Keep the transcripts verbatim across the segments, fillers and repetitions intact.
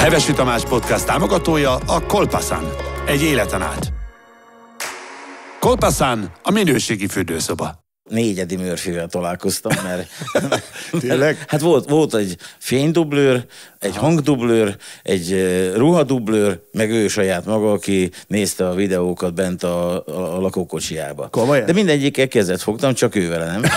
Hevesi Tamás podcast támogatója a Kolpaszán. Egy életen át. Kolpaszán a minőségi fürdőszoba. Négy Eddie Murphyvel találkoztam, mert, Tényleg? hát volt, volt egy fénydublőr, egy Aha. hangdublőr, egy ruhadublőr, meg ő saját maga, aki nézte a videókat bent a, a, a lakókocsijába. Komolyan? De mindegyikkel kezet fogtam, csak ő vele nem.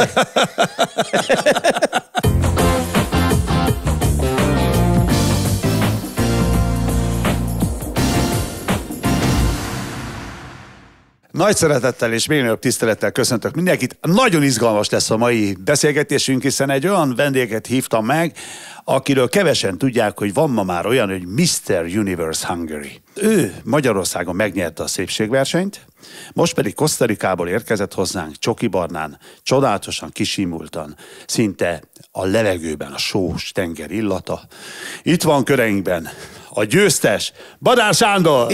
Nagy szeretettel és még nagyobb tisztelettel köszöntök mindenkit. Nagyon izgalmas lesz a mai beszélgetésünk, hiszen egy olyan vendéget hívtam meg, akiről kevesen tudják, hogy van ma már olyan, hogy miszter Universe Hungary. Ő Magyarországon megnyerte a szépségversenyt, most pedig Costa Ricából érkezett hozzánk csokibarnán, csodálatosan kisimultan, szinte a levegőben a sós tenger illata. Itt van köreinkben a győztes, Badár Sándor!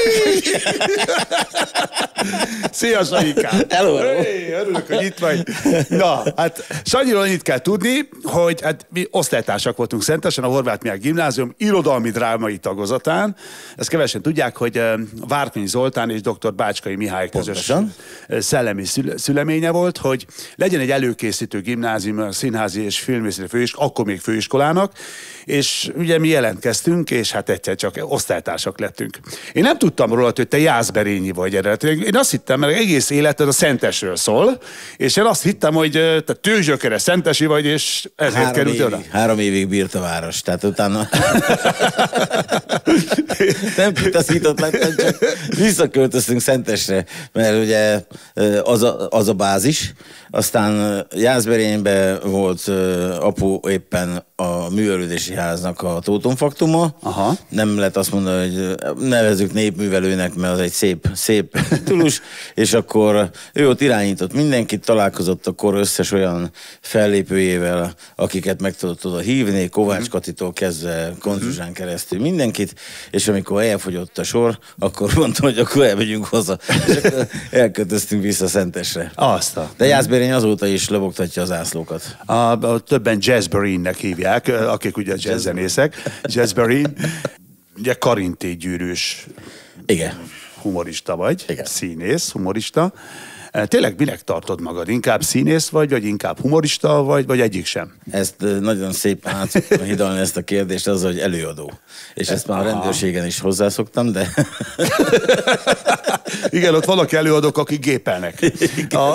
Szia, Sanyikám! Hello, hello. Hey, örülök, hogy itt vagy. Na, hát Sanyiról annyit kell tudni, hogy hát mi osztálytársak voltunk Szentesen, a Horváth Mihály Gimnázium irodalmi drámai tagozatán. Ezt kevesen tudják, hogy Várkonyi Zoltán és dr. Bácskai Mihály közös Pontosan. szellemi szüle, szüleménye volt, hogy legyen egy előkészítő gimnázium, a színházi és filmészeti főiskola, akkor még főiskolának, és ugye mi jelentkeztünk, és hát egyszer csak osztálytársak lettünk. Én nem tudtam róla, hogy te Jászberényi vagy eredetileg. Én azt hittem, mert egész életed a Szentesről szól, és én azt hittem, hogy te tőzsgyökeres szentesi vagy, és ezért három került oda. évig, három évig bírt a város, tehát utána nem kitaszított lettem, csak visszaköltöztünk Szentesre, mert ugye az a, az a bázis, aztán Jászberényben volt apu éppen a művelődési háznak a tótonfaktuma. Aha. Nem lehet azt mondani, hogy nevezzük népművelőnek, mert az egy szép, szép titulus, és akkor ő ott irányított mindenkit, találkozott akkor összes olyan fellépőjével, akiket meg tudott oda hívni, Kovács Katitól kezdve Konzsuzsán keresztül mindenkit, és amikor elfogyott a sor, akkor mondtam, hogy akkor elmegyünk hozzá, és akkor elköltöztünk vissza Szentesre. Azt a... De Jászberény azóta is lebogtatja az ászlókat. A, a többen Jazzberine-nek hívják, akik ugye jazzzenészek. Jazzberine. Ugye Karinti gyűrűs Igen. humorista vagy, Igen. Színész, humorista. Tényleg minek tartod magad? Inkább színész vagy, vagy inkább humorista vagy, vagy egyik sem? Ezt nagyon szépen át szoktam hidalni ezt a kérdést, az, hogy előadó. És ezt már a rendőrségen is hozzászoktam, de... Igen, ott vannak előadók, akik gépelnek. A...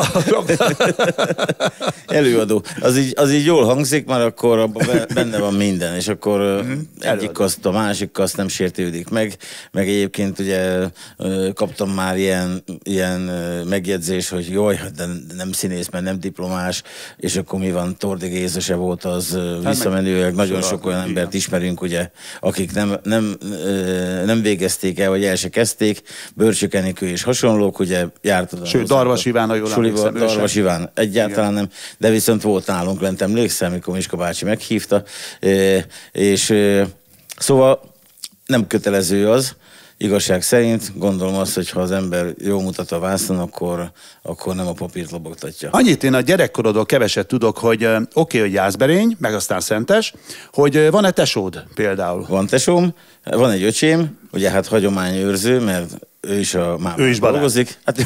Előadó. Az így, az így jól hangzik, mert akkor abban benne van minden, és akkor mm, egyik kaszt, a másik kaszt nem sértődik meg, meg egyébként ugye kaptam már ilyen, ilyen megjegyzés, hogy jaj, de nem színész, mert nem diplomás, és akkor mi van, Tordi Géza se volt az hát visszamenőleg, nagyon sok olyan embert ismerünk, ugye, akik nem, nem, nem végezték el, vagy el se kezdték, Börcsök Enikő és hasonlók, ugye jártad. Sőt, Darvas Iván, ha jól emlékszem. Darvas Iván, egyáltalán igen. Nem, de viszont volt nálunk lent, emlékszem, amikor Miska bácsi meghívta, és szóval nem kötelező az, igazság szerint gondolom azt, hogy ha az ember jól mutat a vászon, akkor, akkor nem a papírt lobogtatja. Annyit én a gyerekkorodról keveset tudok, hogy oké, okay, hogy Jászberény, meg aztán Szentes, hogy van-e tesód például? Van tesóm, van egy öcsém, ugye hát hagyományőrző, mert ő is a mámán dolgozik. Hát,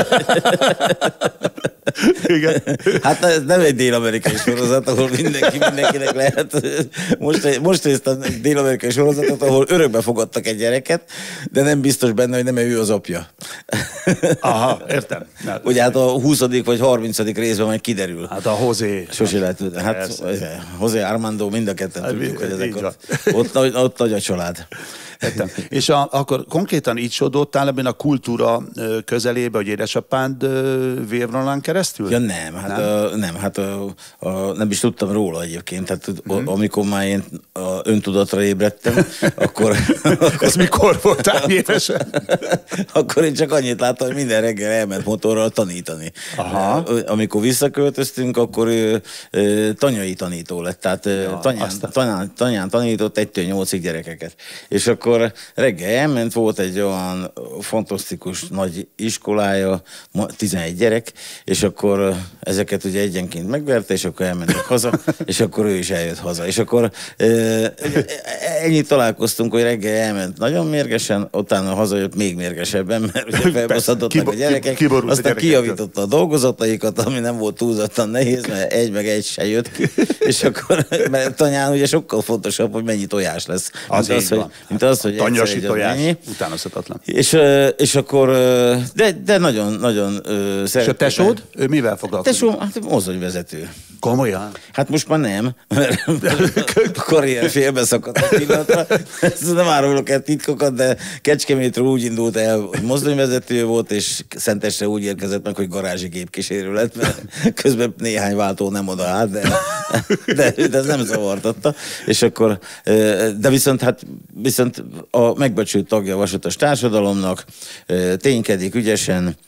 igen. Hát ez nem egy dél-amerikai sorozat, ahol mindenki mindenkinek lehet. Most, most néztem egy dél-amerikai sorozatot, ahol örökbe fogadtak egy gyereket, de nem biztos benne, hogy nem ő az apja. Aha, értem. Na, ugye hát a huszadik vagy harmincadik részben majd kiderül. Hát a José. Sose lehet tudni. Hát José Armando, mind a ketten hát, tudjuk, hogy ezek ott, ott, ott, ott nagy a család. Értem. És a, akkor konkrétan így sodódtál ebben a kultúra közelébe, hogy édesapád vérvonalán keresztül? Ja nem, hát, nem? A, nem, hát a, a, nem is tudtam róla egyébként. Hát, hmm. amikor már én a öntudatra ébredtem, akkor... Ez mikor voltál évesen? Akkor én csak annyit láttam, hogy minden reggel elment motorral tanítani. Aha. Amikor visszaköltöztünk, akkor ő, ő tanyai tanító lett. Tehát ja, tanyán, tanyán, tanyán tanított egytől nyolcig gyerekeket. És akkor akkor reggel elment, volt egy olyan fantasztikus nagy iskolája, tizenegy gyerek, és akkor ezeket ugye egyenként megverte, és akkor elmentek haza, és akkor ő is eljött haza. És akkor ennyit találkoztunk, hogy reggel elment nagyon mérgesen, utána hazajött még mérgesebben, mert ugye felbaszatottak a gyerekek, aztán kijavította a dolgozataikat, ami nem volt túlzottan nehéz, mert egy meg egy se jött ki, és akkor, mert tanyán ugye sokkal fontosabb, hogy mennyi tojás lesz. Az mint, az, hogy, mint az, hogy tanyasi tojás, utánozhatatlan. És, és akkor, de, de nagyon, nagyon szeretem. És a tesód? Ő mivel foglalkozik? Tesóm, hát mozdonyvezető. Komolyan? Hát most már nem, mert a karrier félbeszakadt a pillanatra. Ezt nem árulok el titkokat, de Kecskemétről úgy indult el, hogy mozdonyvezető volt, és Szentesre úgy érkezett meg, hogy garázsi gépkísérő lett, mert közben néhány váltó nem oda állt, de, de, de ez nem zavartatta. És akkor, de viszont, hát, viszont a megbecsült tagja a vasútos társadalomnak, ténykedik ügyesen,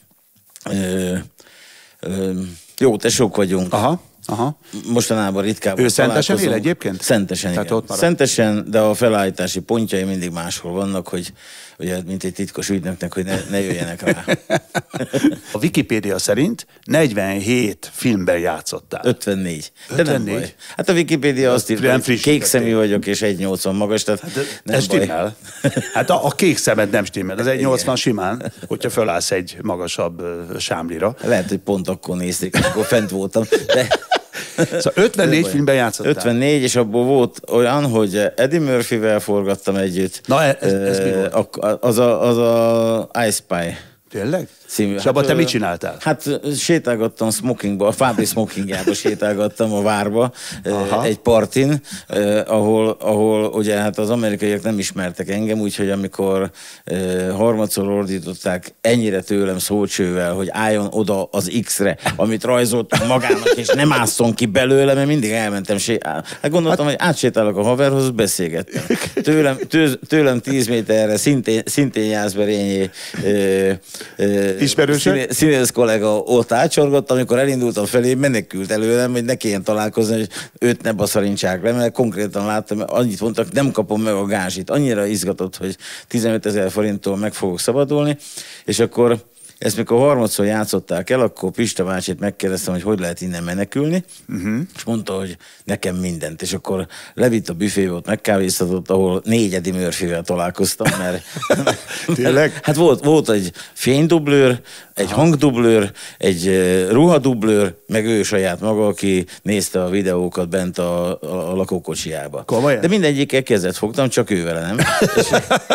jó tesók vagyunk. Aha. Aha. Mostanában ritkában ő Szentesen él egyébként? Szentesen, igen. Ott Szentesen, de a felállítási pontjai mindig máshol vannak, hogy ugye, mint egy titkos ügynöknek, hogy ne, ne jöjjenek rá. A Wikipédia szerint negyvenhét filmben játszottál. ötvennégy. ötvennégy? De nem baj. Hát a Wikipédia azt írja, hogy kék szemű vagyok és egy nyolcvan magas, tehát hát nem ez baj. Stimmel. Hát a, a kék szemed nem stimmel, az egy nyolcvan simán, hogyha fölállsz egy magasabb uh, sámlira. Lehet, hogy pont akkor nézték, akkor fent voltam, de... Szóval ötvennégy filmben játszottál. ötvennégy, és abból volt olyan, hogy Eddie Murphyvel forgattam együtt. Na, ez, ez mi volt? Az a, az a I Spy. Tényleg? Című. És abban te mit csináltál? Hát sétálgattam smokingba, a Fábri smokingjába sétálgattam a várba, Aha. egy partin, eh, ahol, ahol ugye hát az amerikaiak nem ismertek engem, úgyhogy amikor eh, harmadszor ordították ennyire tőlem szócsővel, hogy álljon oda az X-re, amit rajzoltam magának, és nem ásszon ki belőle, mert mindig elmentem sétálni. Hát gondoltam, hát... hogy átsétálok a haverhoz, beszélgettem. Tőlem, tő, tőlem tíz méterre, szintén, szintén Jászberényi eh, eh, ismerősök? Színész kollega ott átsorgott, amikor elindultam felé, menekült előlem, hogy ne kelljen találkozni, hogy őt ne baszarintsák le, mert konkrétan láttam, annyit mondtak, nem kapom meg a gázsit. Annyira izgatott, hogy tizenötezer forinttól meg fogok szabadulni, és akkor ezt mikor harmadszor játszották el, akkor Pista bácsit megkérdeztem, hogy hogy lehet innen menekülni, uh-huh. és mondta, hogy nekem mindent. És akkor levitt a büfébe, ott megkávéztatott, ahol négy Eddie Murphyvel találkoztam, mert... Tényleg? Hát volt, volt egy fénydublőr, egy Aha. hangdublőr, egy ruhadublőr, meg ő saját maga, aki nézte a videókat bent a, a, a lakókocsiába. Komolyan? De mindegyikkel kezet fogtam, csak ő vele nem. és,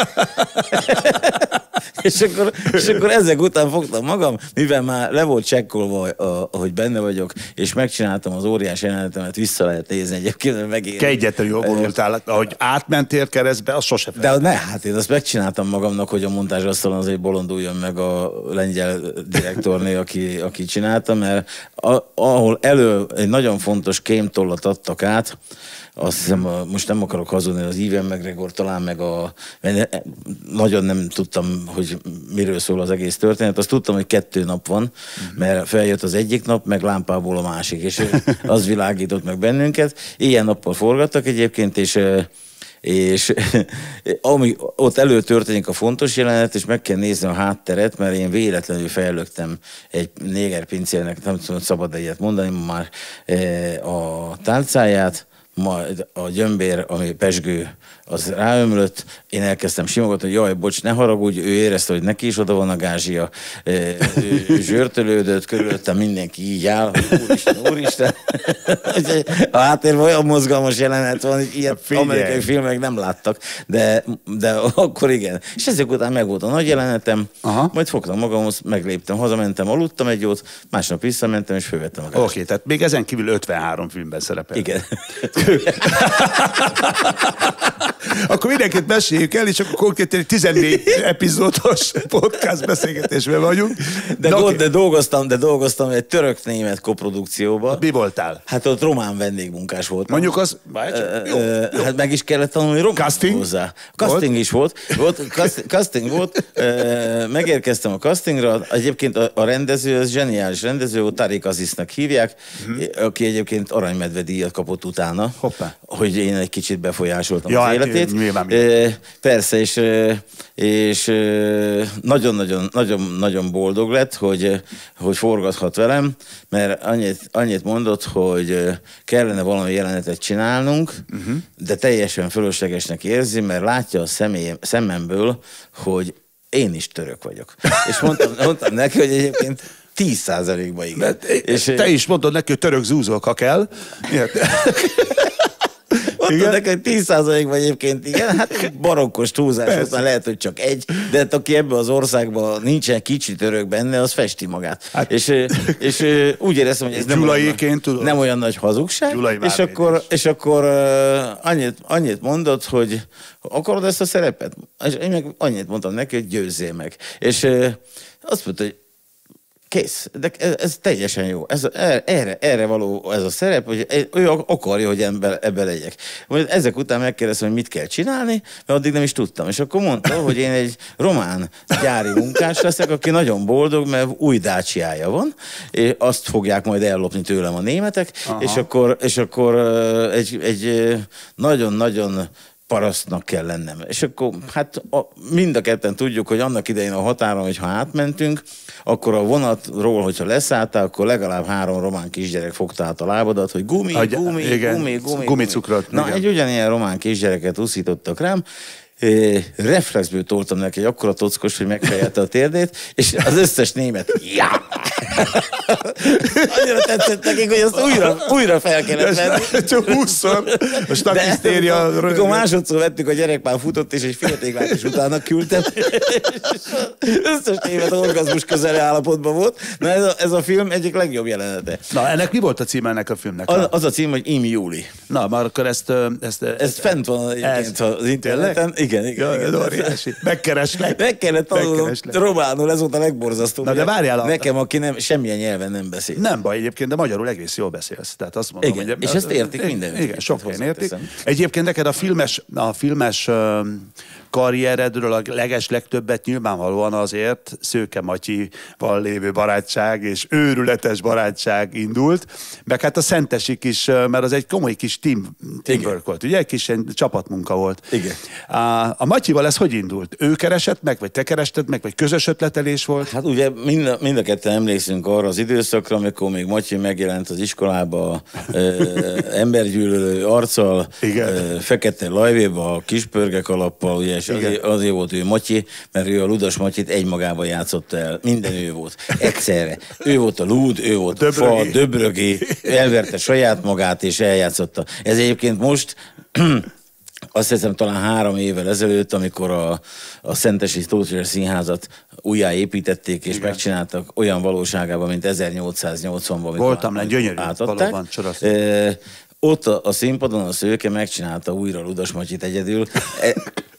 és, akkor, és akkor ezek után fogtam magam, mivel már le volt csekkolva, hogy benne vagyok, és megcsináltam az óriás jelenetemet, vissza lehet nézni egyébként, megérni. Kegyetlen jól vonultál, ahogy átmentél keresztbe, az sose fel. De ne, hát én azt megcsináltam magamnak, hogy a montázsasztalon azért bolonduljon meg a lengyel direktorné, aki, aki csinálta, mert a, ahol elő egy nagyon fontos kémtollat adtak át, azt hiszem, most nem akarok hazudni, az Ewan McGregor talán meg a... Nagyon nem tudtam, hogy miről szól az egész történet. Azt tudtam, hogy kettő nap van, mert feljött az egyik nap, meg lámpából a másik, és az világított meg bennünket. Ilyen nappal forgattak egyébként, és... és ami ott előtörténik a fontos jelenet, és meg kell nézni a hátteret, mert én véletlenül fejlögtem egy négerpincérnek, nem tudom, szabad ilyet mondani, már a tálcáját, majd a gyömbér, ami pezsgő, az ráömlött, én elkezdtem simogatni, hogy jaj, bocs, ne haragudj, ő érezte, hogy neki is oda van a gázsia, ő zsörtölődött, körülöttem mindenki így áll, hogy úristen, úristen. A háttérben olyan mozgalmas jelenet van, hogy ilyet Figyelj. Amerikai filmek nem láttak, de, de akkor igen. És ezek után meg volt a nagy jelenetem, Aha. majd fogtam magamhoz, megléptem, hazamentem, aludtam egy jót, másnap visszamentem, és fölvettem a gázt. Oké, okay, tehát még ezen kívül ötvenhárom filmben szerepel. Igen. Akkor mindenkit meséljük el, és akkor konkrétan tizennégy epizódos podcast beszélgetésben vagyunk. De, de, okay. de, dolgoztam, de dolgoztam egy török-német koprodukcióba. Mi voltál? Hát ott román vendégmunkás voltam. Mondjuk az... Uh, jó, jó. Hát meg is kellett tanulni román casting? Hozzá. Casting volt? is volt. volt cast, casting volt. Uh, megérkeztem a castingra. Egyébként a, a rendező, az zseniális rendező, Tariq Aziznak hívják, uh-huh. aki egyébként aranymedve díjat kapott utána, Hoppá. hogy én egy kicsit befolyásoltam ja, az életét. nyilván. E, persze, és, és nagyon-nagyon nagyon, nagyon boldog lett, hogy, hogy forgathat velem, mert annyit, annyit mondott, hogy kellene valami jelenetet csinálnunk, uh-huh. de teljesen fölöslegesnek érzi, mert látja a személy, szememből, hogy én is török vagyok. És mondtam, mondtam neki, hogy egyébként tíz százalékban igen. És te is mondod neki, hogy török zúzok, ha kell. Mondtam neki, hogy tíz százalékban egyébként igen, hát barokkos túlzás, aztán lehet, hogy csak egy, de hát aki ebben az országban nincsen kicsi török benne, az festi magát. Hát, és, és úgy éreztem, hogy ez nem olyan, nem olyan nagy hazugság, és akkor, és akkor uh, annyit, annyit mondott, hogy akarod ezt a szerepet? És én meg annyit mondtam neki, hogy győzzél meg. És uh, azt mondta, hogy kész. De ez, ez teljesen jó. Ez, erre, erre való ez a szerep, hogy ő akarja, hogy ebben ebbe legyek. Majd ezek után megkérdeztem, hogy mit kell csinálni, mert addig nem is tudtam. És akkor mondta, hogy én egy román gyári munkás leszek, aki nagyon boldog, mert új dácsiája van, és azt fogják majd ellopni tőlem a németek, és akkor, és akkor egy, egy nagyon-nagyon parasztnak kell lennem. És akkor hát a, mind a ketten tudjuk, hogy annak idején a határon, hogyha átmentünk, akkor a vonatról, hogyha leszálltál, akkor legalább három román kisgyerek fogta át a lábadat, hogy gumi, Agy, gumi, igen, gumi, gumi, gumicukrot. Na, igen. Egy ugyanilyen román kisgyereket uszítottak rám, reflexből toltam neki egy akkora tockos, hogy megfejelte a térdét, és az összes német, ja! Annyira tetszett nekik, hogy azt újra, újra fel kellett venni. Csak húszszor a statisztéria. Amikor másodszor vettük, a gyerek már futott, és egy féltékvált is utána küldtem. Összes német orgazmus közeli állapotban volt. Na ez a, ez a film egyik legjobb jelenete. Na, ennek mi volt a címe ennek a filmnek? Az, az a cím, hogy Im Júli. Na, már akkor ezt... ezt, ezt ez fent van egyébként az interneten. Igen, igen. Ja, igen, óriási. Megkereslek. Meg kellett tanulnom románul, ez volt a legborzasztóbb. Na de várjál. A... Nekem, aki nem, semmilyen nyelven nem beszél. Nem baj egyébként, de magyarul egész jól beszélsz. Tehát azt mondom, igen, hogy... És ezt értik minden. Igen, sok helyen értik. Egyébként neked a filmes, a filmes karrieredről a leges legtöbbet nyilvánvalóan azért Szőke Matyival lévő barátság és őrületes barátság indult, meg hát a Szentesik is, mert az egy komoly kis team, teamwork volt, ugye? Egy kis csapatmunka volt. Igen. A, a Matyival ez hogy indult? Ő keresett meg, vagy te kerested meg, vagy közös ötletelés volt? Hát ugye mind a, mind a ketten emlékszünk arra az időszakra, amikor még Matyi megjelent az iskolába ö, embergyűlölő arccal, ö, fekete lajvéba, kispörgek alappal, ugye, és azért, azért volt ő Matyi, mert ő a Ludas Matyit egymagában játszotta el. Minden ő volt. Egyszerre. Ő volt a Lud, ő volt a Fa, Döbrögi, elverte saját magát, és eljátszotta. Ez egyébként most... Azt hiszem talán három évvel ezelőtt, amikor a, a Szentesi Tóth Színházat újjáépítették, és igen, megcsináltak olyan valóságában, mint ezernyolcszáznyolcvanban. Voltam le, gyönyörű, valóban, e, ott a, a színpadon a Szőke megcsinálta újra Ludas Matyit egyedül. E,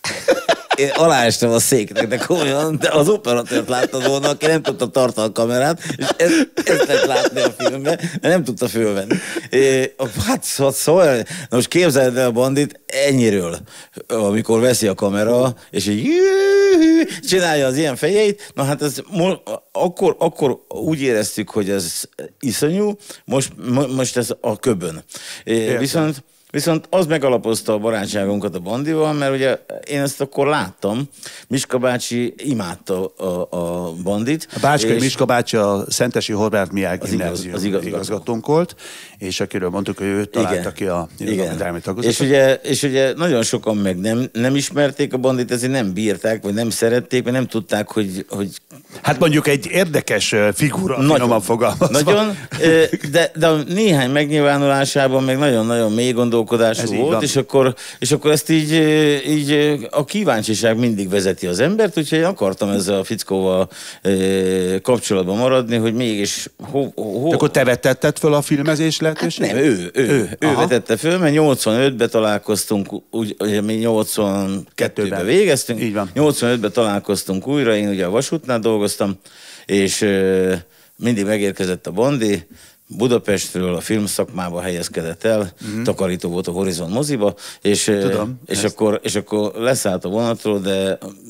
Én aláestem a széknek, de komolyan, de az operatőrt láttad volna, aki nem tudta tartani a kamerát, és ezt, ezt lehet látni a filmben, de nem tudta fölvenni. É, hát szóval, na most képzeld el a Bandit ennyiről, amikor veszi a kamera, és így csinálja az ilyen fejeit, na hát ez akkor, akkor úgy éreztük, hogy ez iszonyú, most, most ez a köbön. É, viszont Viszont az megalapozta a barátságunkat a Bandival, mert ugye én ezt akkor láttam, Miska bácsi imádta a, a Bandit. A Bácskai Miska bácsi a Szentesi Horváth Mihály Gimnázium igazgatónk volt, és akiről mondtuk, hogy ő találta ki a irodalmi tagozatot. És ugye, és ugye nagyon sokan meg nem, nem ismerték a Bandit, ezért nem bírták, vagy nem szerették, vagy nem tudták, hogy... hogy... Hát mondjuk egy érdekes figura, finoman fogalmazva. Nagyon, de, de néhány megnyilvánulásában meg nagyon-nagyon mély gondolkodás volt, és akkor, és akkor ezt így, így a kíváncsiság mindig vezeti az embert, úgyhogy én akartam ezzel a fickóval kapcsolatban maradni, hogy mégis... Ho, ho... Akkor te vetetted föl a filmezés lehetőséget? Hát nem, ő, ő, ő, ő vetette föl, mert nyolcvanötben találkoztunk, úgy, ugye mi nyolcvankettőben végeztünk, így van. nyolcvanötben találkoztunk újra, én ugye a Vasútnál dolgoztam, és euh, mindig megérkezett a Bandi, Budapestről a filmszakmába helyezkedett el, uh-huh. takarító volt a Horizon moziba, és, Tudom, és, akkor, és akkor leszállt a vonatról, de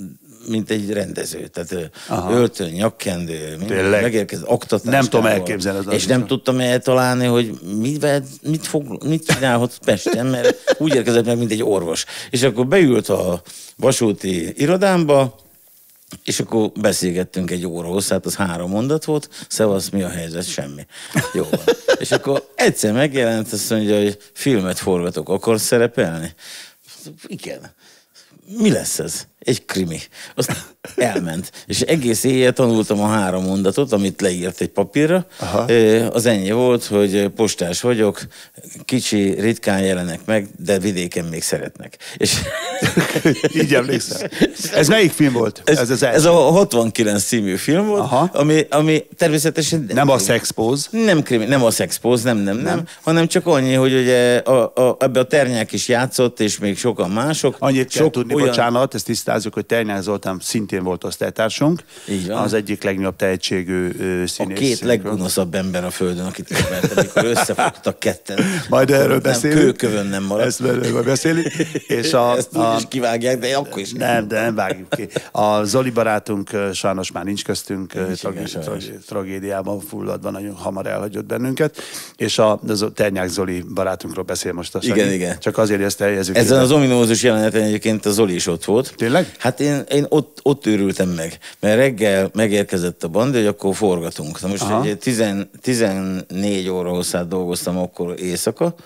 mint egy rendező. Tehát Aha. öltön, nyakkendő, megérkezett oktatás. Nem tudom elképzelni. És nem tudtam eltalálni, hogy mit, mit, fog, mit csinálhat Pesten, mert úgy érkezett meg, mint egy orvos. És akkor beült a vasúti irodámba, és akkor beszélgettünk egy óra hosszát, az három mondat volt, szevasz, mi a helyzet? Semmi. Jó van. És akkor egyszer megjelent, azt mondja, hogy filmet forgatok, akarsz szerepelni? Igen. Mi lesz ez? Egy krimi. Azt elment. És egész éjjel tanultam a három mondatot, amit leírt egy papírra. Aha. Az ennyi volt, hogy postás vagyok, kicsi, ritkán jelenek meg, de vidéken még szeretnek. És így emlékszem. Ez melyik film volt? Ez, ez, ez a hatvankilenc című film volt, ami, ami természetesen... Nem a Sexpose? Nem krimi, nem a Sexpose, nem, nem, nem, nem, hanem csak annyi, hogy ugye a, a, ebbe a Ternyák is játszott, és még sokan mások. Annyit kell tudni, olyan... bocsánat, ezt tisztázzuk, hogy Ternyák Zoltán szintén volt osztálytársunk. Az egyik legnagyobb tehetségű színész. A két leggonoszabb ember a földön, akit ismertem, amikor összefogtak ketten. Majd erről beszélünk. Kőkövön nem maradt. Ezt erről beszélünk. És a, Ezt a, úgy is kivágják, de akkor is. Nem, de nem vágjuk ki. A Zoli barátunk sajnos már nincs köztünk, tragé- tragé- tragédiában fulladva, nagyon hamar elhagyott bennünket. És a, a Ternyák Zoli barátunkról beszél most a Sanyi. Igen, igen. Csak azért, hogy ezt eljezzük. Ezen az ominózus jeleneten egyébként a Zoli is ott volt. Tényleg? Hát én, én ott, ott őrültem meg, mert reggel megérkezett a banda, hogy akkor forgatunk. Na most ugye tizennégy óra hosszát dolgoztam akkor éjszaka,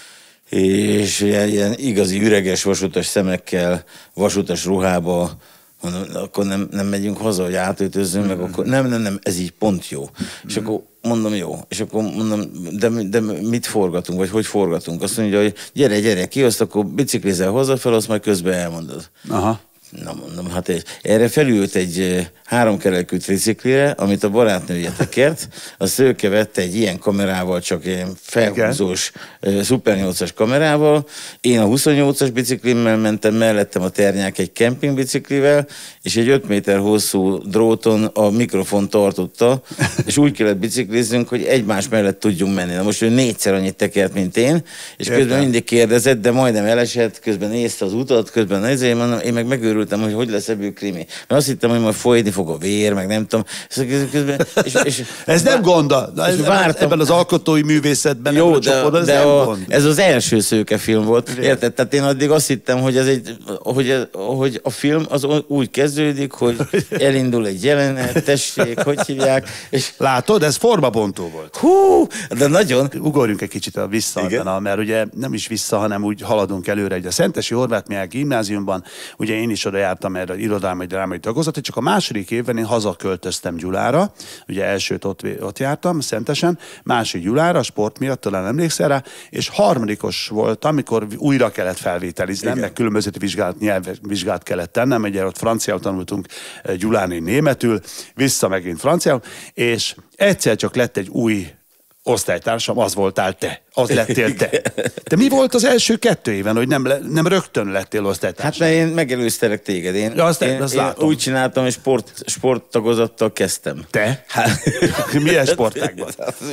és ilyen igazi üreges vasutas szemekkel, vasutas ruhába, mondom, akkor nem, nem megyünk haza, hogy átöltözzünk, meg akkor nem, nem, nem, ez így pont jó. És akkor mondom, jó. És akkor mondom, de, de mit forgatunk, vagy hogy forgatunk? Azt mondja, hogy gyere, gyere ki, azt akkor biciklizel hazafelé, azt majd közben elmondod. Aha. Na mondom, hát egy, erre felült egy háromkerekű triciklire, amit a barátnője tekert, azt ő vette egy ilyen kamerával, csak ilyen felhúzós szuper nyolcas kamerával. Én a huszonnyolcas biciklimmel mentem, mellettem a Ternyák egy kempingbiciklivel, és egy öt méter hosszú dróton a mikrofon tartotta, és úgy kellett bicikliznünk, hogy egymás mellett tudjunk menni. Na most ő négyszer annyit tekert, mint én, és Értem. közben mindig kérdezett, de majdnem elesett, közben nézte az utat, közben nézze, én, mondom, én meg megőrültem, hogy hogy lesz ebből krimi. Mert azt hittem, hogy majd folyni fog a vér, meg nem tudom. Közben, és, és, ez nem gond, ebben az alkotói művészetben. Jó, de, oda, ez, de nem a, gond. Ez az első szőkefilm volt. Érted? Tehát én addig azt hittem, hogy, ez egy, hogy, hogy a film az úgy kezdődik, hogy elindul egy jelenet, tessék, hogy hívják. És... Látod, ez formabontó volt. Hú, de nagyon. Ugorjunk egy kicsit a vissza, mert ugye nem is vissza, hanem úgy haladunk előre. Ugye a Szentesi Horváth Mihály Gimnáziumban, ugye én is oda jártam erre az irodalmi drámai tagozat, csak a második évben én hazaköltöztem Gyulára, ugye elsőt ott, ott jártam, Szentesen, másik Gyulára, sport miatt, talán emlékszel rá, és harmadikos voltam, amikor újra kellett felvételiznem, meg különböző vizsgát, nyelvvizsgát kellett tennem, ugye ott franciául tanultunk, Gyulán én németül, vissza megint franciául, és egyszer csak lett egy új osztálytársam, az voltál te. Az lettél te. De mi volt az első kettő éven, hogy nem, nem rögtön lettél osztálytársam? Hát mert én megelőztelek téged. Én, ja, azt, én, azt én úgy csináltam, hogy sport, sporttagozattal kezdtem. Te? Hát, milyen sportágban?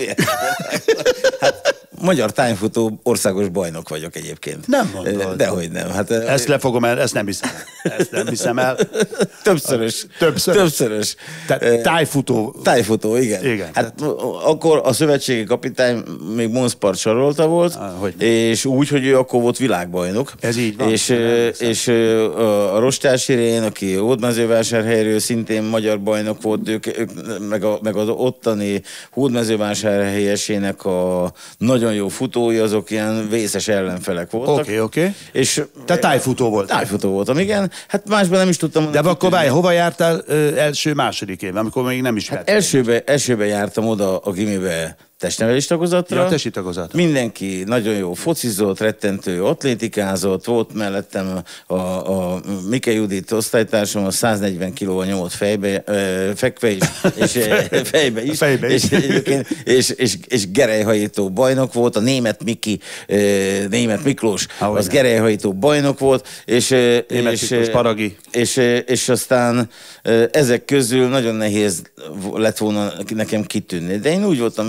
Hát, magyar tájfutó országos bajnok vagyok egyébként. Nem mondod. Dehogy nem. Hát, ezt lefogom el, ezt nem hiszem el. Ezt nem hiszem el. Többszörös. Többszörös. Többszörös. Tehát tájfutó. Tájfutó, igen. igen. Hát tehát... akkor a szövetségi kapitány még Monspart Sarolta volt, ah, és úgy, hogy ő akkor volt világbajnok. Ez így van. És, és a Rostás Irén, aki Hódmezővásárhelyről szintén magyar bajnok volt, ők, ők, meg, a, meg az ottani Hódmezővásárhelyesének a nagyon jó futói, azok ilyen vészes ellenfelek voltak. Oké, okay, oké. Okay. És te tájfutó volt. Tájfutó voltam, igen. Hát másban nem is tudtam. De akkor várj, hova jártál ö, első, második évben, amikor még nem is hát elsőbe, elsőbe jártam oda a gimibe testnevelés tagozatra. Ja, testi tagozat. Mindenki nagyon jó focizott, rettentő atlétikázott, volt mellettem a, a Mike Judit osztálytársam, a száznegyven kilóval nyomott fejbe, ö, fekve is, és fejbe is, fejbe is. És, és, és, és, és gerelyhajító bajnok volt, a német Miki, ö, német Miklós, ah, az gerelyhajító bajnok volt, és, német és, Miklós, Paragi. És, és, és aztán ezek közül nagyon nehéz lett volna nekem kitűnni. De én úgy voltam vele, hogy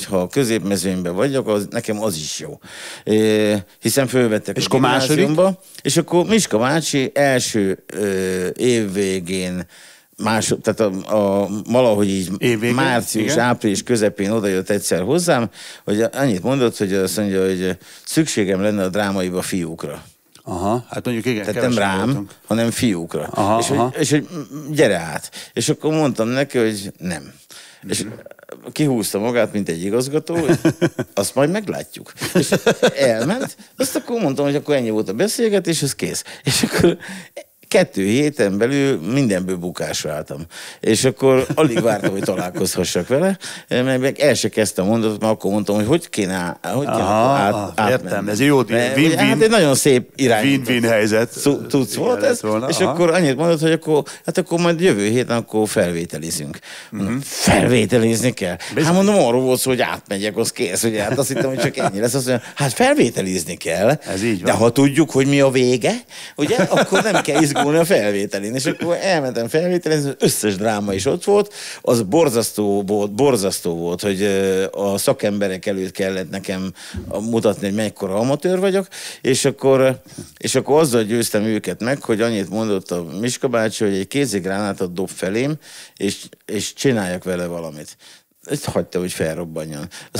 ha a középmezőnyben vagyok, az, nekem az is jó. E, hiszen fölvettek és a gimnáziumba, és akkor Miska bácsi első ö, év végén Másod, tehát a, a, valahogy így Évvégen, március, igen. április közepén odajött egyszer hozzám, hogy annyit mondott, hogy azt mondja, hogy szükségem lenne a drámaiba fiúkra. Aha, hát mondjuk igen. Tehát nem rám, voltunk. hanem fiúkra. Aha, és, aha. Hogy, és hogy gyere át. És akkor mondtam neki, hogy nem. És kihúzta magát, mint egy igazgató, hogy azt majd meglátjuk. És elment, azt akkor mondtam, hogy akkor ennyi volt a beszélgetés, az kész. És akkor kettő héten belül mindenből bukásra álltam. És akkor alig vártam, hogy találkozhassak vele, mert el se kezdtem mondatot, mert akkor mondtam, hogy hogy kéne, hogy kéne aha, át, átmenni. Értem, ez jó, win-win, hát egy nagyon szép irányított win-win helyzet. Tudsz volt ez, volna, és aha. akkor annyit mondott, hogy akkor, hát akkor majd jövő héten akkor felvételizünk. Mondom, uh-huh. felvételizni kell? Bizony. Hát mondom, arról volt szó, hogy átmegyek, az kész, ugye? Hát azt hittem, hogy csak ennyi lesz. Azt mondja, hát felvételizni kell, ez így van. De ha tudjuk, hogy mi a vége, ugye, akkor nem kell izgulni a felvételén. És akkor elmentem felvételizni, az összes dráma is ott volt, az borzasztó volt, borzasztó volt, hogy a szakemberek előtt kellett nekem mutatni, hogy mekkora amatőr vagyok, és akkor, és akkor azzal győztem őket meg, hogy annyit mondott a Miska bácsi, hogy egy kézigránátot dob felém, és, és csináljak vele valamit. Ezt hagyta, hogy felrobbanjon. És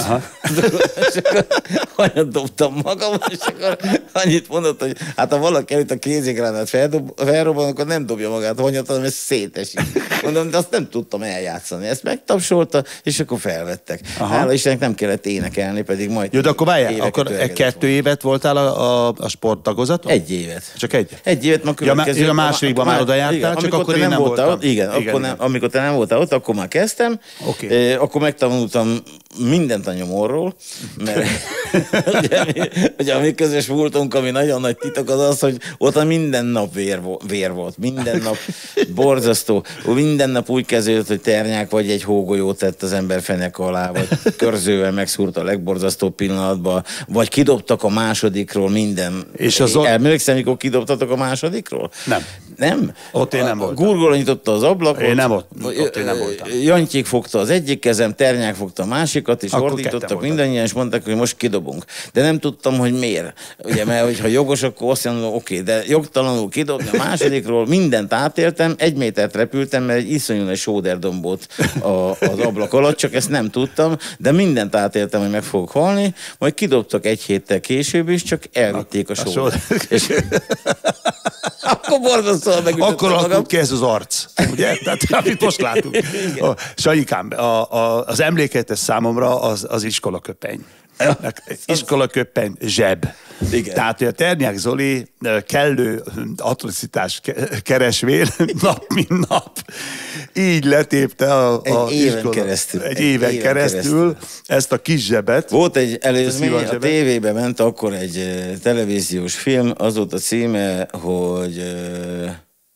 akkor annyit dobtam magam, és akkor annyit mondott, hogy hát ha valaki előtt a kézigránát felrobban, akkor nem dobja magát hanyat, hanem ez szétesik. Mondom, de azt nem tudtam eljátszani. Ezt megtapsolta, és akkor felvettek. Aha. Hála Istennek nem kellett énekelni, pedig majd... Jó, de akkor várjál, akkor kettő évet voltál a, a, a sporttagozaton? Egy évet. Csak egy? Egy évet, ma következő... Ja, a másodikban már oda jártál, csak akkor én nem voltam. Ott, igen, igen, akkor nem, amikor te nem voltál ott, akkor már kezdtem. Okay. Akkor megtanultam mindent a nyomorról, mert ugye, ugye a mi közös múltunk, ami nagyon nagy titok, az az, hogy ott minden nap vér, vér volt, minden nap borzasztó, minden nap úgy kezdődött, hogy ternyák vagy egy hógolyót tett az ember fenek alá, vagy körzővel megszúrta a legborzasztóbb pillanatban, vagy kidobtak a másodikról minden. És az ott... Emlékszem, mikor kidobtatok a másodikról? Nem. Nem? Ott én nem voltam. Gurgol nyitotta az ablakot. Én nem ott, ott én nem voltam. Jantyék fogta az egyik kezem, Ternyák fogta a másikat, és akkor ordítottak mindannyian, és mondták, hogy most kidobunk. De nem tudtam, hogy miért. Ugye, mert hogyha jogos, akkor azt mondom, oké, okay, de jogtalanul kidobni a másodikról, mindent átéltem, egy métert repültem, mert egy iszonyú nagy sóderdombot az ablak alatt, csak ezt nem tudtam, de mindent átéltem, hogy meg fogok halni, majd kidobtak egy héttel később is, csak elvitték a sódert. És... Akkor borzasztóan megütöttem Akkor magam. alakult ki ez az arc, ugye? Tehát, amit most látunk. A, Sanyikám, a, a, az emléketes számomra az, az iskolaköpeny. Iskolaköpeny zseb. Igen. Tehát, hogy a Ternyák Zoli kellő atrocitás keresvél nap, mint nap. Így letépte a, a egy éven iskola, keresztül. Egy, egy éven, éven keresztül, keresztül ezt a kis zsebet. Volt egy előzmény, a, a tévébe ment akkor egy uh, televíziós film, az volt a címe, hogy... Uh,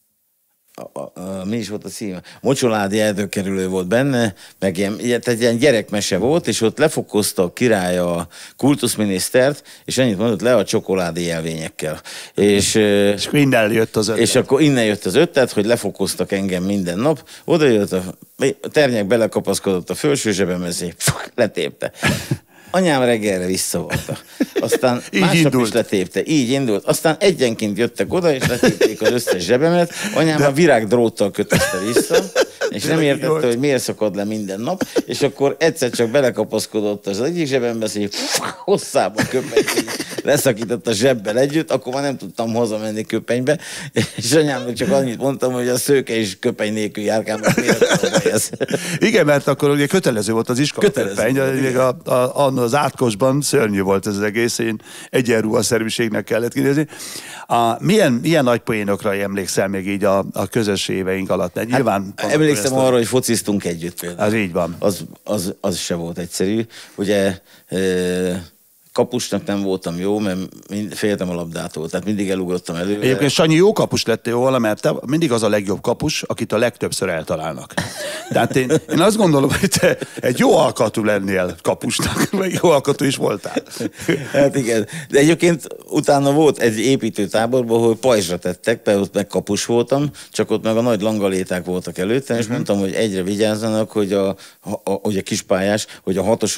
A, a, a, mi is volt a címe? Mocsoládi erdőkerülő volt benne, meg ilyen, tehát ilyen gyerekmese volt, és ott lefokozta a király a kultuszminisztert, és ennyit mondott, le a csokoládé jelvényekkel. És, és akkor innen jött az ötlet. És akkor innen jött az ötlet, hogy lefokoztak engem minden nap. Oda jött a, a Ternyák belekapaszkodott a felső zsebemhez, letépte. Anyám reggelre visszavolta. Aztán másnap is letépte. Így indult. Aztán egyenként jöttek oda, és letépték az összes zsebemet. Anyám De... a virágdróttal kötötte vissza, és nem értette, hogy miért szakad le minden nap, és akkor egyszer csak belekapaszkodott az egyik zsebembe, hogy hosszában köpenyt leszakított a zsebbel együtt, akkor már nem tudtam hazamenni köpenybe, és anyámnak csak annyit mondtam, hogy a szőke is köpeny nélkül járkál, miért ez. Igen, mert akkor ugye kötelező volt az iskolaköpeny, a, a, a, az átkosban szörnyű volt ez az egész, én egyenruhaszerűségnek kellett kinézni. A, milyen, milyen nagy poénokra emlékszel még így a, a közös éveink alatt? Hát, nyilván emlékszem arra, hogy fociztunk együtt például. Az így van. Az, az, az se volt egyszerű. Ugye... E kapusnak nem voltam jó, mert mind, féltem a labdától, tehát mindig elugrottam előre. Egyébként Sanyi jó kapus lettél volna, mert te mindig az a legjobb kapus, akit a legtöbbször eltalálnak. Tehát én, én azt gondolom, hogy te egy jó alkatú lennél kapusnak, vagy jó alkatú is voltál. Hát igen, de egyébként utána volt egy építőtáborban, ahol pajzsra tettek, mert ott meg kapus voltam, csak ott meg a nagy langaléták voltak előtte, és uh-huh. mondtam, hogy egyre vigyázzanak, hogy a, a, a, hogy a kispályás, hogy a hatoson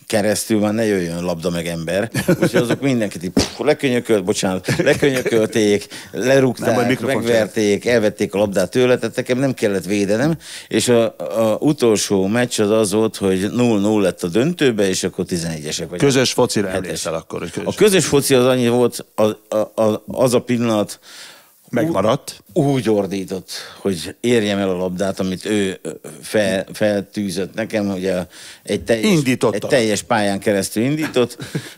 keresztül már ne jöjjön labda meg ember. Úgyhogy azok mindenkit így pff, lekönyökölt, bocsánat, lekönyökölték, lerúgták, megverték, elvették a labdát tőle, tehát nekem nem kellett védenem, és a, a utolsó meccs az az volt, hogy null null lett a döntőbe, és akkor tizenegyesek vagyunk. Közös focira emlékszel akkor. Közös. A közös foci az annyi volt, az a, a, az a pillanat, megmaradt. Úgy ordított, hogy érjem el a labdát, amit ő fel, feltűzött nekem, ugye egy teljes, egy teljes pályán keresztül indított.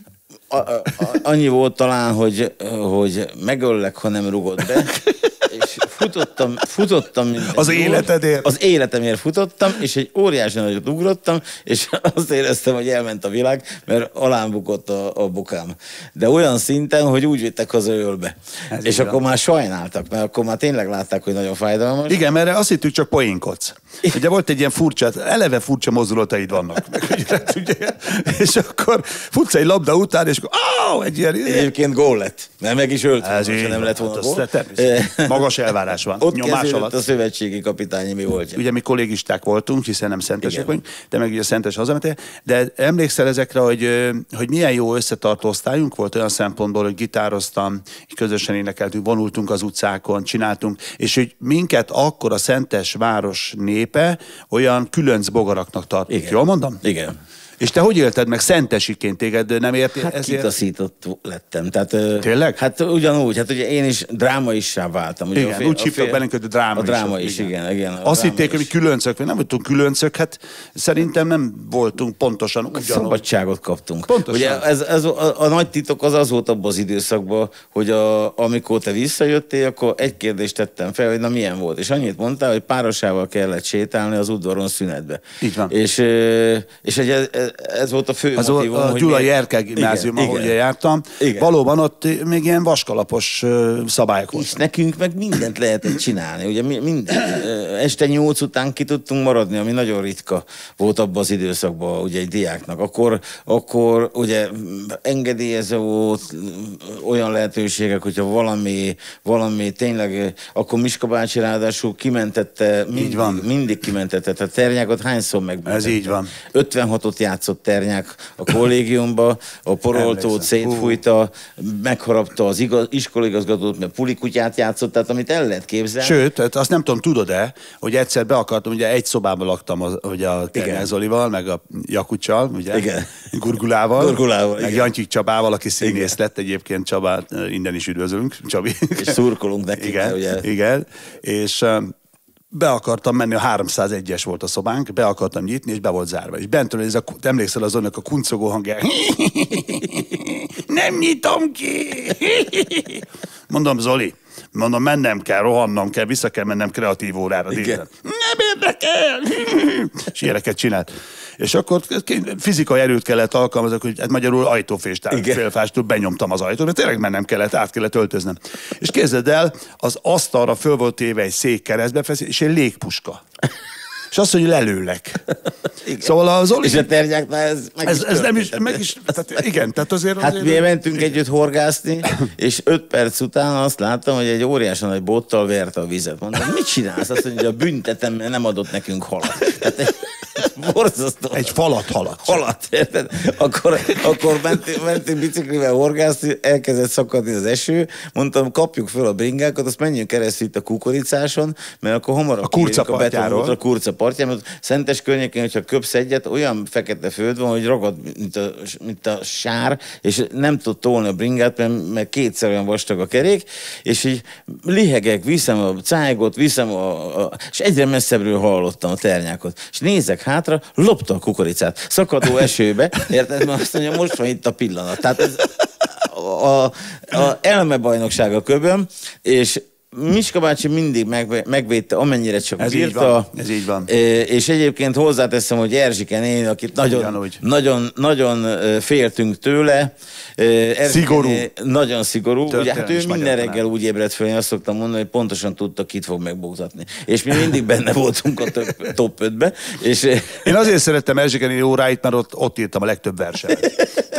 A, a, a, annyi volt talán, hogy, hogy megöllek, ha nem rugott be. És futottam, futottam. Az életedért? Az életemért futottam, és egy óriási nagyot ugrottam, és azt éreztem, hogy elment a világ, mert alám bukott a, a bukám. De olyan szinten, hogy úgy vittek haza ölbe. Ez és akkor van. Már sajnáltak, mert akkor már tényleg látták, hogy nagyon fájdalmas. Igen, mert azt hittük, csak poénkodsz. Ugye volt egy ilyen furcsa, eleve furcsa mozdulataid vannak. Ugye, és akkor futsz egy labda után, és akkor áó, egy ilyen... Egyébként gól lett, mert meg is ölt, ez volna, nem lett volna gól. Magas elvárás van. Ott nyomás alatt. A szövetségi kapitányi mi volt. Ugye mi kollégisták voltunk, hiszen nem szentesek vagyunk, de meg ugye szentes hazamentél. De emlékszel ezekre, hogy, hogy milyen jó összetartó osztályunk volt olyan szempontból, hogy gitároztam, közösen énekeltünk, vonultunk az utcákon, csináltunk, és hogy minket akkor a szentes város népe olyan különc bogaraknak tartott. Igen. Jól mondom? Igen. És te hogy élted meg szentesiként, téged nem értél? Hát ezért... kitaszított lettem. Tehát, tényleg? Hát ugyanúgy, hát ugye én is drámaissá váltam. Ugye igen, fél, úgy hívtak fél... bennünk, hogy dráma A dráma is, is igen. igen azt hitték, hogy mi különcök, nem voltunk különcök, hát szerintem nem voltunk pontosan ugyanúgy. Szabadságot kaptunk. Pontosan. Ugye ez, ez a, a nagy titok az az volt abban az időszakban, hogy a, amikor te visszajöttél, akkor egy kérdést tettem fel, hogy na milyen volt. És annyit mondtál, hogy párosával kellett sétálni az udvaron szünetbe. Így van. És, és egy, ez volt a fő az motivum, a, a Gyulai Erkel gimnázium, ahol ugye jártam. Igen. Valóban ott még ilyen vaskalapos szabályok voltak. És nekünk meg mindent lehetett csinálni. Ugye mindent. Este nyolc után ki tudtunk maradni, ami nagyon ritka volt abban az időszakban ugye egy diáknak. Akkor, akkor ugye engedélyező volt, olyan lehetőségek, hogyha valami, valami tényleg, akkor Miska bácsi ráadásul kimentette, mindig, mindig kimentette. Tehát Ternyákot hányszor megbüntette. Ez így van. ötvenhatot játszott Ternyák a kollégiumba, a poroltót szétfújta, megharapta az igaz, iskolaigazgatót, mert pulikutyát játszott, tehát amit el lehet képzelni. Sőt, azt nem tudom, tudod-e, hogy egyszer be akartam, ugye egy szobában laktam az, ugye a Ternyák Zolival, meg a Jakuccsal, ugye, igen. Gurgulával, Gurgulával meg Jancsik Csabával, aki színész lett egyébként, Csabát innen is üdvözlünk, Csabi. És szurkolunk neki. Igen, ugye? igen, és... be akartam menni, a háromszázegyes volt a szobánk, be akartam nyitni, és be volt zárva. És bentről ez a, emlékszel azonnak a kuncogó hangja. Nem nyitom ki! Mondom, Zoli, mondom, mennem kell, rohannom kell, vissza kell mennem kreatív órára. Nem érdekel! És ilyeneket csinált. És akkor fizikai erőt kellett alkalmazni, hogy hát magyarul ajtófélfástól benyomtam az ajtót, mert tényleg mennem kellett, át kellett öltöznem. És képzeld el, az asztalra föl volt téve egy szék keresztbe feszít, és egy légpuska. És azt mondja, hogy lelőlek. Igen. Szóval az Oli... És a Ternyáknál ez meg ez, is ez nem is, meg is, tehát igen, tehát azért... Hát azért mi mentünk igen. együtt horgászni, és öt perc után azt láttam, hogy egy óriásan nagy bottal verte a vizet. Mondtam, mit csinálsz? Azt mondja, a büntetem, mert nem adott nekünk halat. Tehát egy, borzasztó. Egy falat halat. Halat, érted? Akkor, akkor mentünk, mentünk biciklivel horgászni, elkezdett szakadni az eső, mondtam, kapjuk föl a bringákat, azt menjünk keresztül itt a kukoricáson, mert akkor hamarabb a Kurca partjáról. A Kurca partján, mert Szentes környékén, hogyha köpsz egyet, olyan fekete föld van, hogy ragad, mint a, mint a sár, és nem tud tolni a bringát, mert, mert kétszer olyan vastag a kerék, és így lihegek, viszem a cájgot, viszem a, a... és egyre messzebbről hallottam a Ternyákot. És nézek hátra, lopta a kukoricát. Szakadó esőbe, érted? Mert azt mondja, most van itt a pillanat. Tehát ez a, a, a elmebajnokság a köböm, és Miska bácsi mindig megvédte, amennyire csak ez bírta. Így van. Ez így van. És egyébként hozzáteszem, hogy Erzsike néni, akit nagyon, nagyon, nagyon féltünk tőle. Erzsike szigorú. Néni, nagyon szigorú. Ugye, hát ő minden reggel úgy ébredt fel, én azt szoktam mondani, hogy pontosan tudta, kit fog megbúzatni. És mi mindig benne voltunk a top, top ötbe. És... Én azért szerettem Erzsike néni óráit, mert ott, ott írtam a legtöbb verset.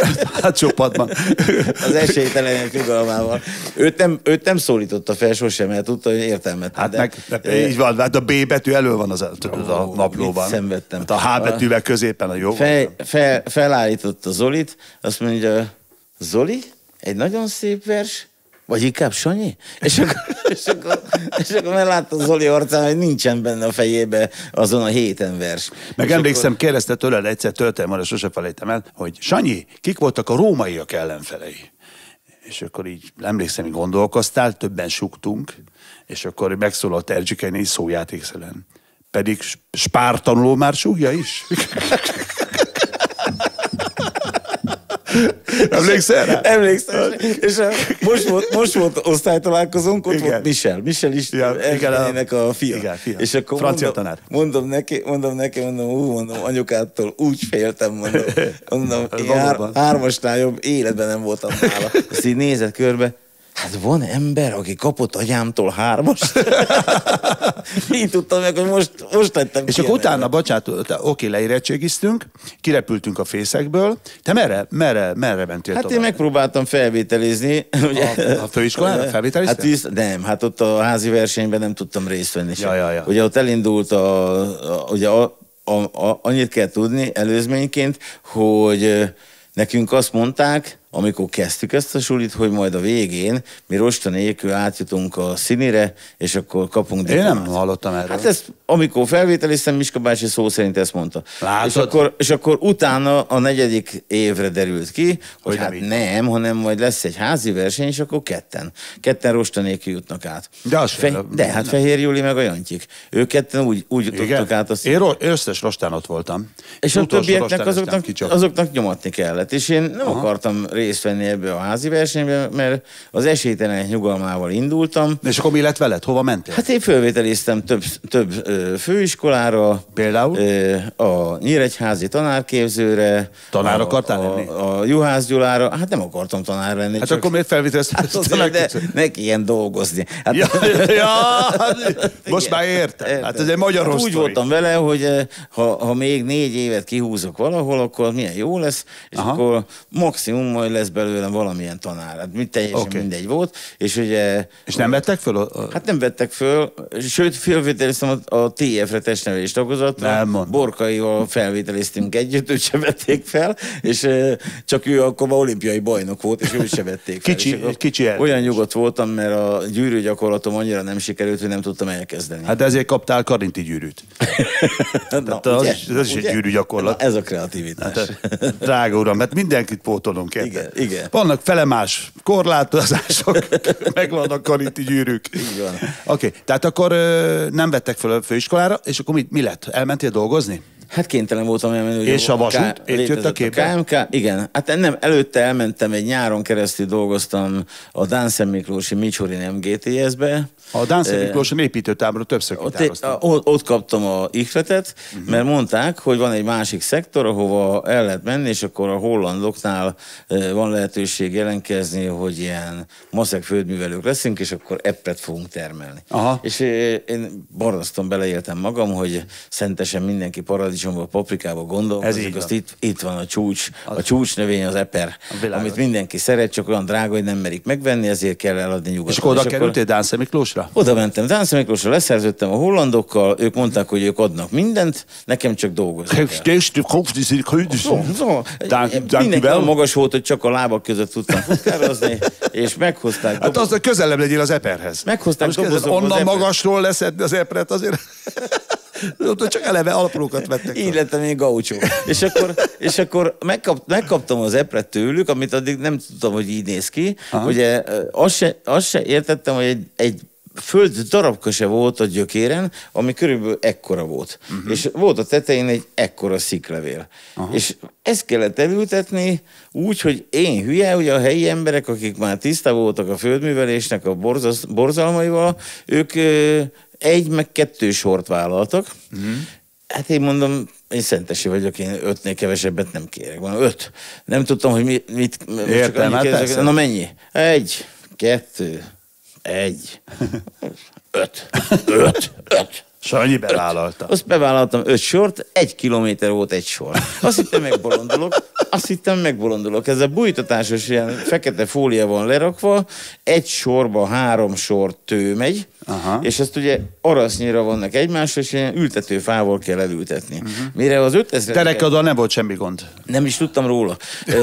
Hát csopatban. Az esélytelenek nyugalmával. Őt nem, őt nem szólította fel sosem, mert tudta, hogy értelmet. Hát de, meg, de, így van, hát a B betű elő van az a, az a naplóban. Szenvedtem. Hát a H betűvel középen a jó. Fel, fel, felállította Zolit, azt mondja, Zoli, egy nagyon szép vers, vagy inkább Sanyi? És akkor, és akkor, és akkor mert látta Zoli arcán, hogy nincsen benne a fejébe azon a héten vers. Meg és emlékszem, akkor... kérdezte tőled egyszer, töltem arra, sose felejtem el, hogy Sanyi, kik voltak a rómaiak ellenfelei? És akkor így emlékszem, hogy gondolkoztál, többen suktunk, és akkor megszólalt Erzsike négy szójátékszerűen. Pedig Spár tanuló már súgja is? Emlékszel rá? Emlékszem. És a, most, volt, most volt osztálytalálkozónk, ott igen. volt Michel. Michel is ja, ennek a fia. Igen, fia. És akkor francia mondom, tanár. Mondom neki, mondom neki, mondom, ú, mondom, anyukától úgy féltem, mondom. Mondom, én hár, hármasnál jobb életben nem voltam nála. Azt így nézett körbe. Hát van ember, aki kapott anyámtól hármast? Így tudtam meg, hogy most, most lettem És akkor utána, bocsánat, oké, leérettségiztünk, kirepültünk a fészekből. Te merre, merre, merre mentél Hát tovább? én megpróbáltam felvételizni. A, a főiskolára felvételiztél? Hát visz, nem, hát ott a házi versenyben nem tudtam részt venni. Ja, ja, ja. Ugye ott elindult a, a ugye a, a, a, annyit kell tudni előzményként, hogy nekünk azt mondták, amikor kezdtük ezt a sulit, hogy majd a végén mi rosta nélkül átjutunk a színire, és akkor kapunk diplomát. Én nem hallottam erről. Hát ezt, amikor felvételiztem, Miska bácsi szó szerint ezt mondta. És akkor, és akkor utána a negyedik évre derült ki, hogy, hogy hát nem, nem, hanem majd lesz egy házi verseny, és akkor ketten. Ketten rosta nélkül jutnak át. De, az Fe, sem, de hát nem. Fehér Júli meg a Jantyik. Ők ketten úgy, úgy jutottak át. Azt én ro- összes rostán ott voltam. És a többieknek azoknak, azoknak nyomatni kellett. És én nem Aha. akartam részt venni ebbe a házi versenybe, mert az esélytelenek nyugalmával indultam. És akkor mi lett veled? Hova mentél? Hát én fölvételiztem több, több ö, főiskolára. Például? Ö, a Nyíregyházi tanárképzőre. Tanár a, akartál a, lenni? A, a Juhász Gyulára. Hát nem akartam tanár lenni. Hát csak... akkor miért felvételiztem? Hát azért, de neki ilyen dolgozni. Hát... Ja, ja, most már értem. értem. Hát ez egy magyar hát úgy sztori. voltam vele, hogy ha, ha még négy évet kihúzok valahol, akkor milyen jó lesz, és Aha. akkor maximum majd lesz belőlem valamilyen tanár. Hát mit teljesen okay. mindegy volt. És ugye... És nem vettek föl? A... Hát nem vettek föl, sőt felvételiztem a, a té ef-re testnevelés tagozatra. Borkaival felvételiztünk együtt, őt se vették fel, és e, csak ő akkor olimpiai bajnok volt, és őt se vették fel. Kicsi, kicsi olyan nyugodt voltam, mert a gyűrűgyakorlatom annyira nem sikerült, hogy nem tudtam elkezdeni. Hát ezért kaptál karinti gyűrűt. Na, az, ugye, is, az is egy gyűrűgyakorlat. Na, ez a kreativitás. Hát, drága uram, mert mindenkit pótolunk kell. Igen, igen. Vannak felemás korlátozások, meg vannak karinti gyűrűk. Így van. Oké, okay, tehát akkor ö, nem vettek fel a főiskolára, és akkor mi, mi lett? Elmentél dolgozni? Hát kénytelen voltam elmenni. És a vasút? Itt jött a képbe? ká em ká, igen. Hát nem, előtte elmentem, egy nyáron keresztül dolgoztam a Dánszent Miklósi Micsorin em gé té es-be. A Dánszent Miklósi építőtáborban többször kitároztam. Ott, ott kaptam a ihletet, uh-huh. mert mondták, hogy van egy másik szektor, ahova el lehet menni, és akkor a hollandoknál van lehetőség jelentkezni, hogy ilyen maszek földművelők leszünk, és akkor eppet fogunk termelni. Aha. És én borzasztóan beleéltem magam, hogy szentesen mindenki paradicsomba, paprikába gondolkozik, azt itt, itt van a csúcs, az a csúcs növény az eper, amit mindenki szeret, csak olyan drága, hogy nem merik megvenni, ezért kell eladni nyugodtan. És akkor oda kerültél Dánszent Miklósra? Oda mentem Dánszent Miklósra, leszerződtem a hollandokkal, ők mondták, hogy ők adnak mindent, nekem csak dolgozni kell. Mindenki olyan magas volt, hogy csak a lábak között tudtam futkározni, és meghozták. Hát az, hogy közelebb legyél az eperhez. Meghozták dobozokba onnan az magasról leszedni az epret azért... Csak eleve alaprókat vettek. Így lettem én gaucsó. és akkor, és akkor megkap, megkaptam az epret tőlük, amit addig nem tudtam, hogy így néz ki. Aha. Ugye azt se, azt se értettem, hogy egy, egy föld darabka se volt a gyökéren, ami körülbelül ekkora volt. Uh-huh. És volt a tetején egy ekkora sziklevél. Aha. És ezt kellett elültetni úgy, hogy én hülye, ugye a helyi emberek, akik már tiszta voltak a földművelésnek a borzaz, borzalmaival, ők egy meg kettő sort vállaltak. Uh-huh. Hát én mondom, én szentesi vagyok, én ötnél kevesebbet nem kérek. Van öt. Nem tudtam, hogy mit... mit Értem, hát persze. Na mennyi? Egy, kettő, egy, öt, öt, öt. Sanyi bevállalta. Azt bevállaltam öt sort, egy kilométer volt egy sor. Azt hittem megbolondolok, azt hittem megbolondulok. Ez a bújtatásos ilyen fekete fólia van lerakva, egy sorba három sor tő megy, aha, és ezt ugye arasznyira vannak egymásra, és ilyen ültetőfával kell elültetni. Uh-huh. Mire az ötezredik... Terekadon nem volt semmi gond. Nem is tudtam róla.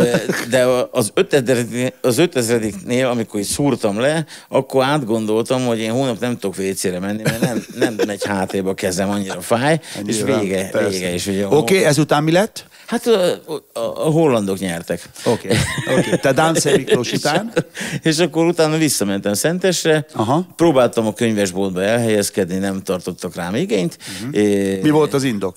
De az ötezredik, az ötezrediknél, amikor így szúrtam le, akkor átgondoltam, hogy én hónap nem tudok vécére menni, mert nem, nem megy hátrébb a kezem, annyira fáj, ennyi és vége. vége Oké, okay, ezután mi lett? Hát a, a, a hollandok nyertek. Oké, okay. okay. Te Dánce Miklós után? És akkor utána visszamentem Szentesre, aha, próbáltam a könyvesboltba elhelyezkedni, nem tartottak rám igényt. Uh-huh. É... Mi volt az indok?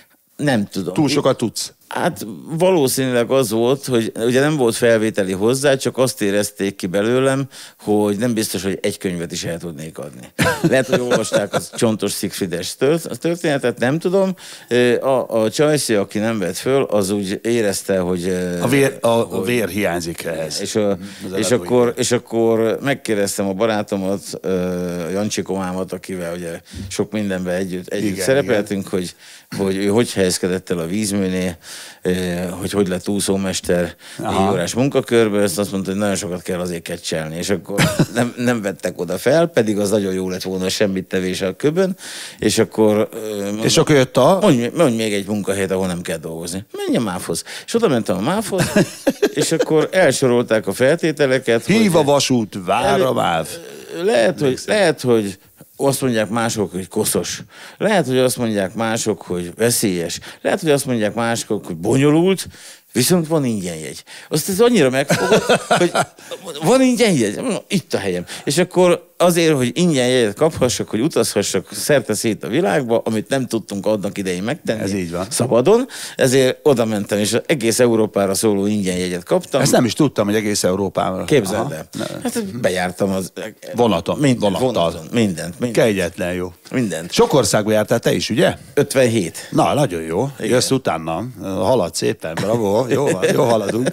Nem tudom. Túl sokat tudsz? Hát valószínűleg az volt, hogy ugye nem volt felvételi hozzá, csak azt érezték ki belőlem, hogy nem biztos, hogy egy könyvet is el tudnék adni. Lehet, hogy olvasták a Csontos Szigfriedes történetet, nem tudom. A, a Csajci, aki nem vett föl, az úgy érezte, hogy... A vér, a, a vér hiányzik ehhez. És, a, és, akkor, és akkor megkérdeztem a barátomat, Jancsi Komámat, akivel ugye sok mindenben együtt, együtt igen, szerepeltünk, igen. hogy hogy ő hogy helyezkedett el a vízműnél, hogy hogy lett úszómester négy órás munkakörből, ezt azt mondta, hogy nagyon sokat kell azért kecselni, és akkor nem, nem vettek oda fel, pedig az nagyon jó lett volna semmit tevés a köbön, és akkor... Mondom, és akkor jött a... Mondj, mondj még egy munkahelyet, ahol nem kell dolgozni. Menj a MÁV-hoz. És oda mentem a MÁV-hoz, és akkor elsorolták a feltételeket. Hív hogy, a vasút, vár a MÁV. Lehet, hogy, lehet, hogy azt mondják mások, hogy koszos. Lehet, hogy azt mondják mások, hogy veszélyes. Lehet, hogy azt mondják mások, hogy bonyolult, viszont van ingyen jegy. Azt ez annyira megfogott, hogy van ingyen jegy, itt a helyem. És akkor azért, hogy ingyen jegyet kaphassak, hogy utazhassak szerte szét a világba, amit nem tudtunk annak idején megtenni. Ez így van. Szabadon, ezért oda mentem, és egész Európára szóló ingyen jegyet kaptam. Ezt nem is tudtam, hogy egész Európára. Képzeld el. Hát bejártam az... Vonaton. Mind, vonaton. Mindent, mindent. Kegyetlen jó. Mindent. Sok országba jártál te is, ugye? ötvenhét. Na, nagyon jó. Igen. Jössz utána. Halad szépen, bravo. Jó, jó haladunk.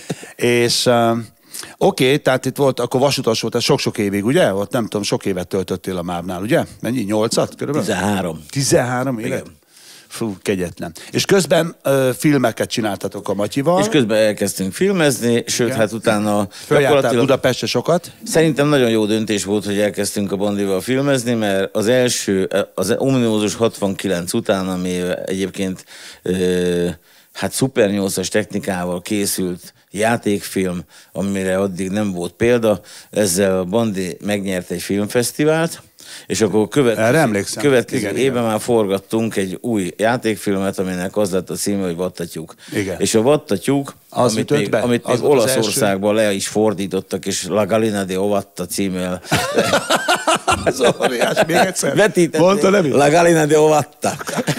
És... Uh, Oké, okay, tehát itt volt, akkor vasutas volt, ez sok-sok évig, ugye? Ott nem tudom, sok évet töltöttél a MÁV-nál, ugye? Mennyi? Nyolcat körülbelül? Tizenhárom. Tizenhárom évet? Fú, kegyetlen. És közben ö, filmeket csináltatok a Matyival. És közben elkezdtünk filmezni, sőt, igen, hát utána... Följártál Budapestre sokat? Szerintem nagyon jó döntés volt, hogy elkezdtünk a Bandival filmezni, mert az első, az ominózus hatvankilenc után, ami egyébként ö, hát szuper nyolcas technikával készült játékfilm, amire addig nem volt példa, ezzel a Bandi megnyert egy filmfesztivált, és akkor következő, következő igen, évben igen. már forgattunk egy új játékfilmet, aminek az lett a címe, hogy Vattatyúk. Igen. És a Vattatyúk, az amit még, amit még Olaszországban le is fordítottak, és La Gallina de Ovatta címmel ez óriás, még egyszer. Vetítették. La Gallina de Ovatta.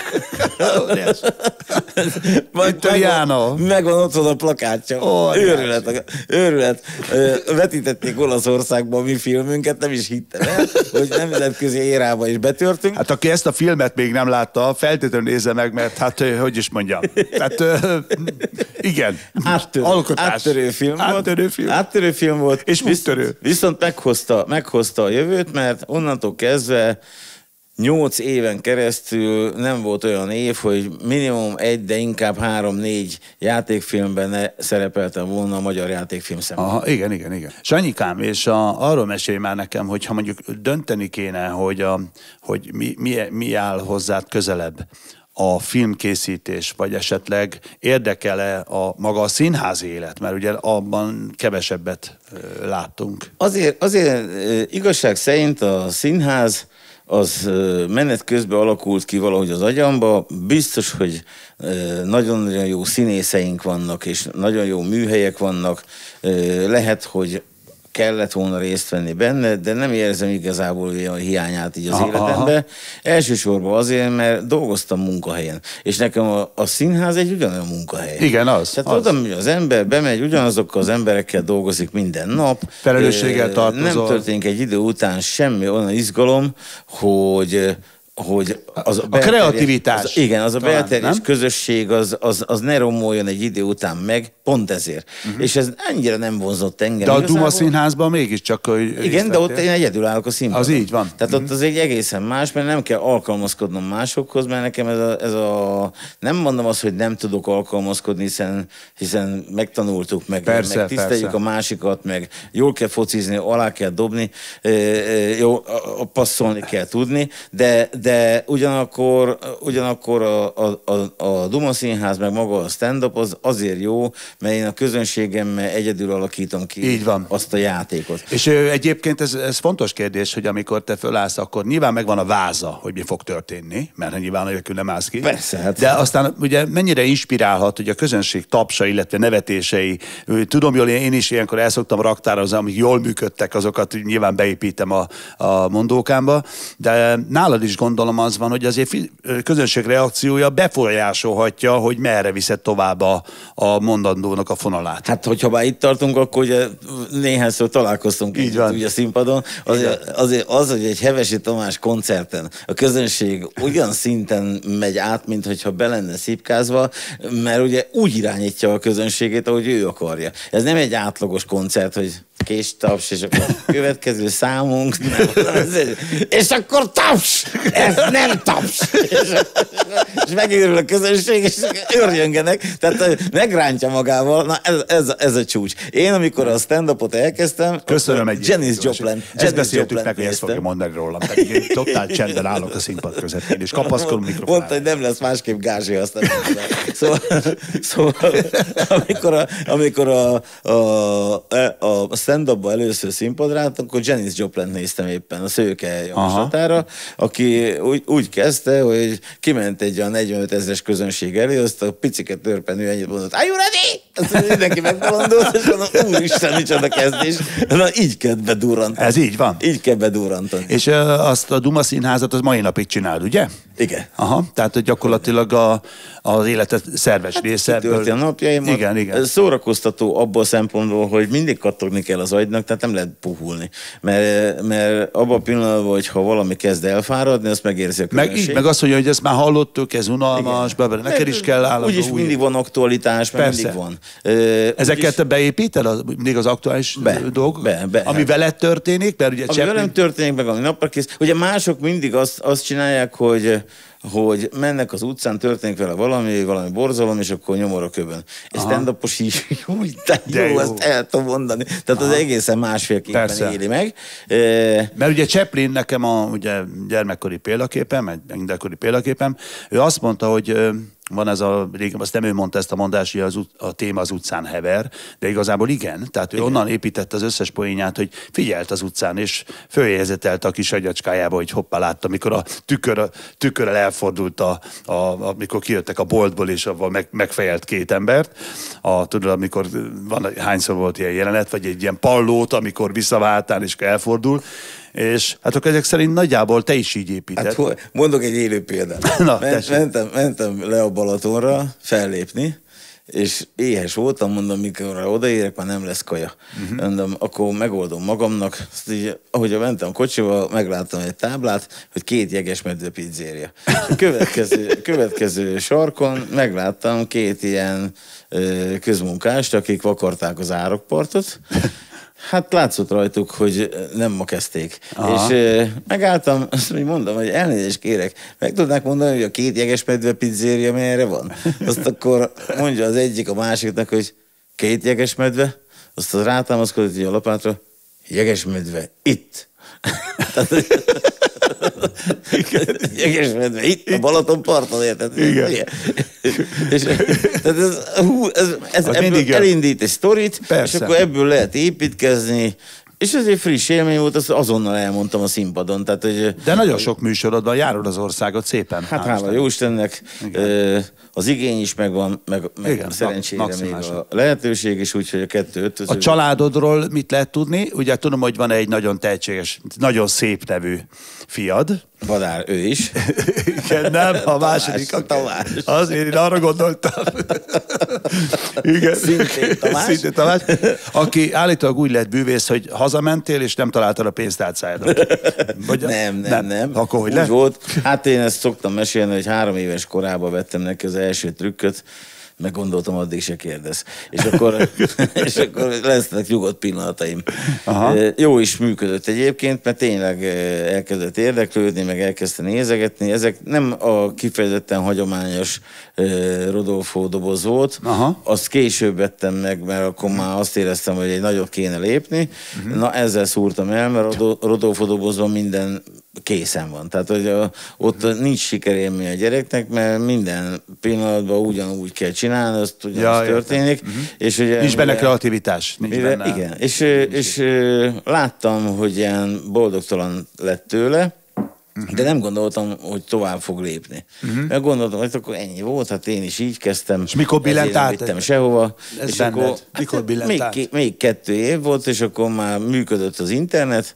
Italiano. Megvan otthon a plakátja. Őrület. Őrület. Vetítették Olaszországban a mi filmünket, nem is hittem el, hogy nemzetközi érába is betörtünk. Hát aki ezt a filmet még nem látta, feltétlenül nézze meg, mert hát, hogy is mondjam. Hát, igen. Áttörő, áttörő film volt. Áttörő film. Áttörő film volt. És úttörő. Viszont meghozta, meghozta a jövőt, mert onnantól kezdve nyolc éven keresztül nem volt olyan év, hogy minimum egy, de inkább három-négy játékfilmben ne szerepeltem volna a magyar játékfilm szemben. Aha, igen, igen, igen. Sanyikám, és a, arról mesélj már nekem, hogy ha mondjuk dönteni kéne, hogy, a, hogy mi, mi, mi áll hozzád közelebb, a filmkészítés, vagy esetleg érdekel-e a maga a színházi élet, mert ugye abban kevesebbet ö, láttunk. Azért, azért igazság szerint a színház az menet közben alakult ki valahogy az agyamba. Biztos, hogy nagyon-nagyon jó színészeink vannak, és nagyon jó műhelyek vannak. Lehet, hogy kellett volna részt venni benne, de nem érzem igazából a hiányát így az aha, életembe. Aha. Elsősorban azért, mert dolgoztam munkahelyen. És nekem a, a színház egy ugyanolyan munkahely. Igen, az. Tehát oda, hogy az ember bemegy, ugyanazokkal az emberekkel dolgozik minden nap. Felelősséggel tartozol. Nem történik egy idő után semmi olyan izgalom, hogy hogy az a, a kreativitás. Az, igen, az a belterjes közösség az, az, az ne romoljon egy idő után meg, pont ezért. Uh-huh. És ez annyira nem vonzott engem. De a Duma Színházban mégiscsak... Igen, de ott én egyedül állok a színpadon. Az így van. Tehát uh-huh. ott az egy egészen más, mert nem kell alkalmazkodnom másokhoz, mert nekem ez a, ez a... Nem mondom azt, hogy nem tudok alkalmazkodni, hiszen, hiszen megtanultuk, meg, persze, meg tiszteljük persze. a másikat, meg jól kell focizni, alá kell dobni, jó, passzolni kell tudni, de, de ugyanakkor, ugyanakkor a, a, a, a Duma Színház, meg maga a stand-up az azért jó, mert én a közönségemmel egyedül alakítom ki így van. Azt a játékot. És ö, egyébként ez, ez fontos kérdés, hogy amikor te fölállsz, akkor nyilván megvan a váza, hogy mi fog történni, mert nyilván nélkül nem állsz ki. Persze, hát. De aztán ugye mennyire inspirálhat, hogy a közönség tapsa, illetve nevetései. Tudom jól, én is ilyenkor el szoktam raktározni, amik jól működtek, azokat nyilván beépítem a, a mondókámba, de nálad is gondolom az van, hogy azért közönség reakciója befolyásolhatja, hogy merre viszed tovább a, a mondandónak a fonalát. Hát, hogyha már itt tartunk, akkor ugye néhányszor találkoztunk így van. Ugye a színpadon. Azért, azért az, hogy egy Hevesi Tamás koncerten a közönség olyan szinten megy át, mint hogyha be lenne szipkázva, mert ugye úgy irányítja a közönségét, ahogy ő akarja. Ez nem egy átlagos koncert, hogy kés taps, és akkor következő számunk, nem, és akkor taps! Ez nem taps! És, és megőrül a közönség, és örjöngenek, tehát megrántja magával, na ez, ez, ez a csúcs. Én, amikor a stand-upot elkezdtem, köszönöm egy Janis Joplin. Ezt beszéltük meg, hogy ezt fogja mondani rólam, pedig én totál csendben állok a színpad közepén, és kapaszkodom mikrofonára. Mondta, hogy nem lesz másképp gázsi, aztán szóval, szóval amikor a, amikor a, a, a stand-upba először színpadra álltam, akkor Janis Joplint néztem éppen a szőke javaslatára, aki úgy, úgy kezdte, hogy kiment egy olyan negyvenöt ezres közönség elé, azt a picike törpenő ennyit mondott, are you ready? Azt mindenki megbolondult, és mondom, úristen, micsoda kezdés. Na, így kell bedurrantani. Ez így van. Így kell bedurrantani. És uh, azt a Duma Színházat az mai napig csinálod, ugye? Igen. Aha, tehát gyakorlatilag a, az életed szerves hát, része. Kitölti a napjaimat. Igen, igen. Szórakoztató abból a szempontból, hogy mindig kattogni kell az agynak, tehát nem lehet puhulni. Mert, mert abban a pillanatban, hogyha valami kezd elfáradni, azt megérzi a közönség. Meg így, meg azt mondja, hogy ezt már hallottuk, ez unalmas, be, neked is kell állandó. Úgyis új... mindig van aktualitás, mert mindig van. Ezeket úgyis... te beépíted, az, mindig az aktuális be, dolgok? Be, be. Ami veled történik? Mert ugye ami Cseplin... velem történik, meg ami napra kész. Ugye mások mindig azt, azt csinálják, hogy hogy mennek az utcán, történik vele valami, valami borzalom, és akkor nyomor a köbön. Ez stand-upos így, úgy, de jó, jó, ezt el tudom mondani. Tehát aha. Az egészen másfélképpen éli meg. Mert ugye Cseplin nekem a ugye, gyermekkori példaképem, egy mindenkori példaképem, ő azt mondta, hogy van ez a, azt nem ő mondta ezt a mondást, hogy az, a téma az utcán hever, de igazából igen. Tehát ő igen. Onnan építette az összes poénját, hogy figyelt az utcán, és följelzetelte a kis agyacskájába, hogy hoppá látta, amikor a tükör, tükörrel elfordult, a, a, amikor kijöttek a boltból, és avval meg, megfejelt két embert. A, tudod, amikor van, hányszor volt ilyen jelenet, vagy egy ilyen pallót, amikor visszaváltál, és elfordul. És hát akkor ezek szerint nagyjából te is így építed. Hát, mondok egy élő példát. Na, Ment, mentem, mentem le a Balatonra fellépni, és éhes voltam, mondom, mikor odaérek, már nem lesz kaja. Uh-huh. Mondom, akkor megoldom magamnak. Azt így, ahogy mentem a kocsival, megláttam egy táblát, hogy két jegesmedve pizzéria. A következő, következő sarkon megláttam két ilyen ö, közmunkást, akik vakarták az árokpartot. Hát látszott rajtuk, hogy nem ma kezdték. Aha. És e, megálltam, azt mondom, hogy elnézést kérek, meg tudnák mondani, hogy a két jegesmedve pizzéria merre van? Azt akkor mondja az egyik a másiknak, hogy két jegesmedve, azt az rátámaszkodott így a lapátra, jegesmedve itt. Jegesmedve itt, a Balaton parton, érted? Igen. És, tehát ez, hú, ez, ez ebből elindít egy sztorit, persze. És akkor ebből lehet építkezni, és ez egy friss élmény volt, azt azonnal elmondtam a színpadon. Tehát, hogy, de nagyon sok műsorodban járod az országot szépen. Hát hála jó Istennek, az igény is megvan, meg, meg igen, szerencsére még a lehetőség is, úgyhogy a kettő ötöző. A családodról mit lehet tudni? Ugye tudom, hogy van egy nagyon tehetséges, nagyon szép nevű fiad, Badár, ő is. Igen, nem, a második. Tamás. Azért én arra gondoltam. Igen. Szintén Tamás. Szintén Tamás. Aki állítólag úgy lett bűvész, hogy hazamentél, és nem találtad a pénztárcáját. Vagy nem, nem, nem, nem. Akkor hogy úgy lett? volt. Hát én ezt szoktam mesélni, hogy három éves korában vettem neki az első trükköt, meg gondoltam, addig se kérdez. És akkor, és akkor lesznek nyugodt pillanataim. Aha. Jó is működött egyébként, mert tényleg elkezdett érdeklődni, meg elkezdte nézegetni. Ezek nem a kifejezetten hagyományos Rodolfo doboz volt. Aha. Azt később vettem meg, mert akkor már azt éreztem, hogy egy nagyot kéne lépni. Uh-huh. Na ezzel szúrtam el, mert a Rodolfo dobozon minden készen van. Tehát, hogy a, ott nincs sikerélmény a gyereknek, mert minden pillanatban ugyanúgy kell csinálni, azt ugyanaz ja, történik. Uh-huh. És ugye, nincs benne kreativitás. Nincs mire, benne. Igen. És, és, és láttam, hogy ilyen boldogtalan lett tőle, uh-huh. de nem gondoltam, hogy tovább fog lépni. Uh-huh. Mert gondoltam, hogy akkor ennyi volt, hát én is így kezdtem. És mikor billent át? Nem vittem sehova. Ez és benned. akkor, mikor billent még, át? még kettő év volt, és akkor már működött az internet,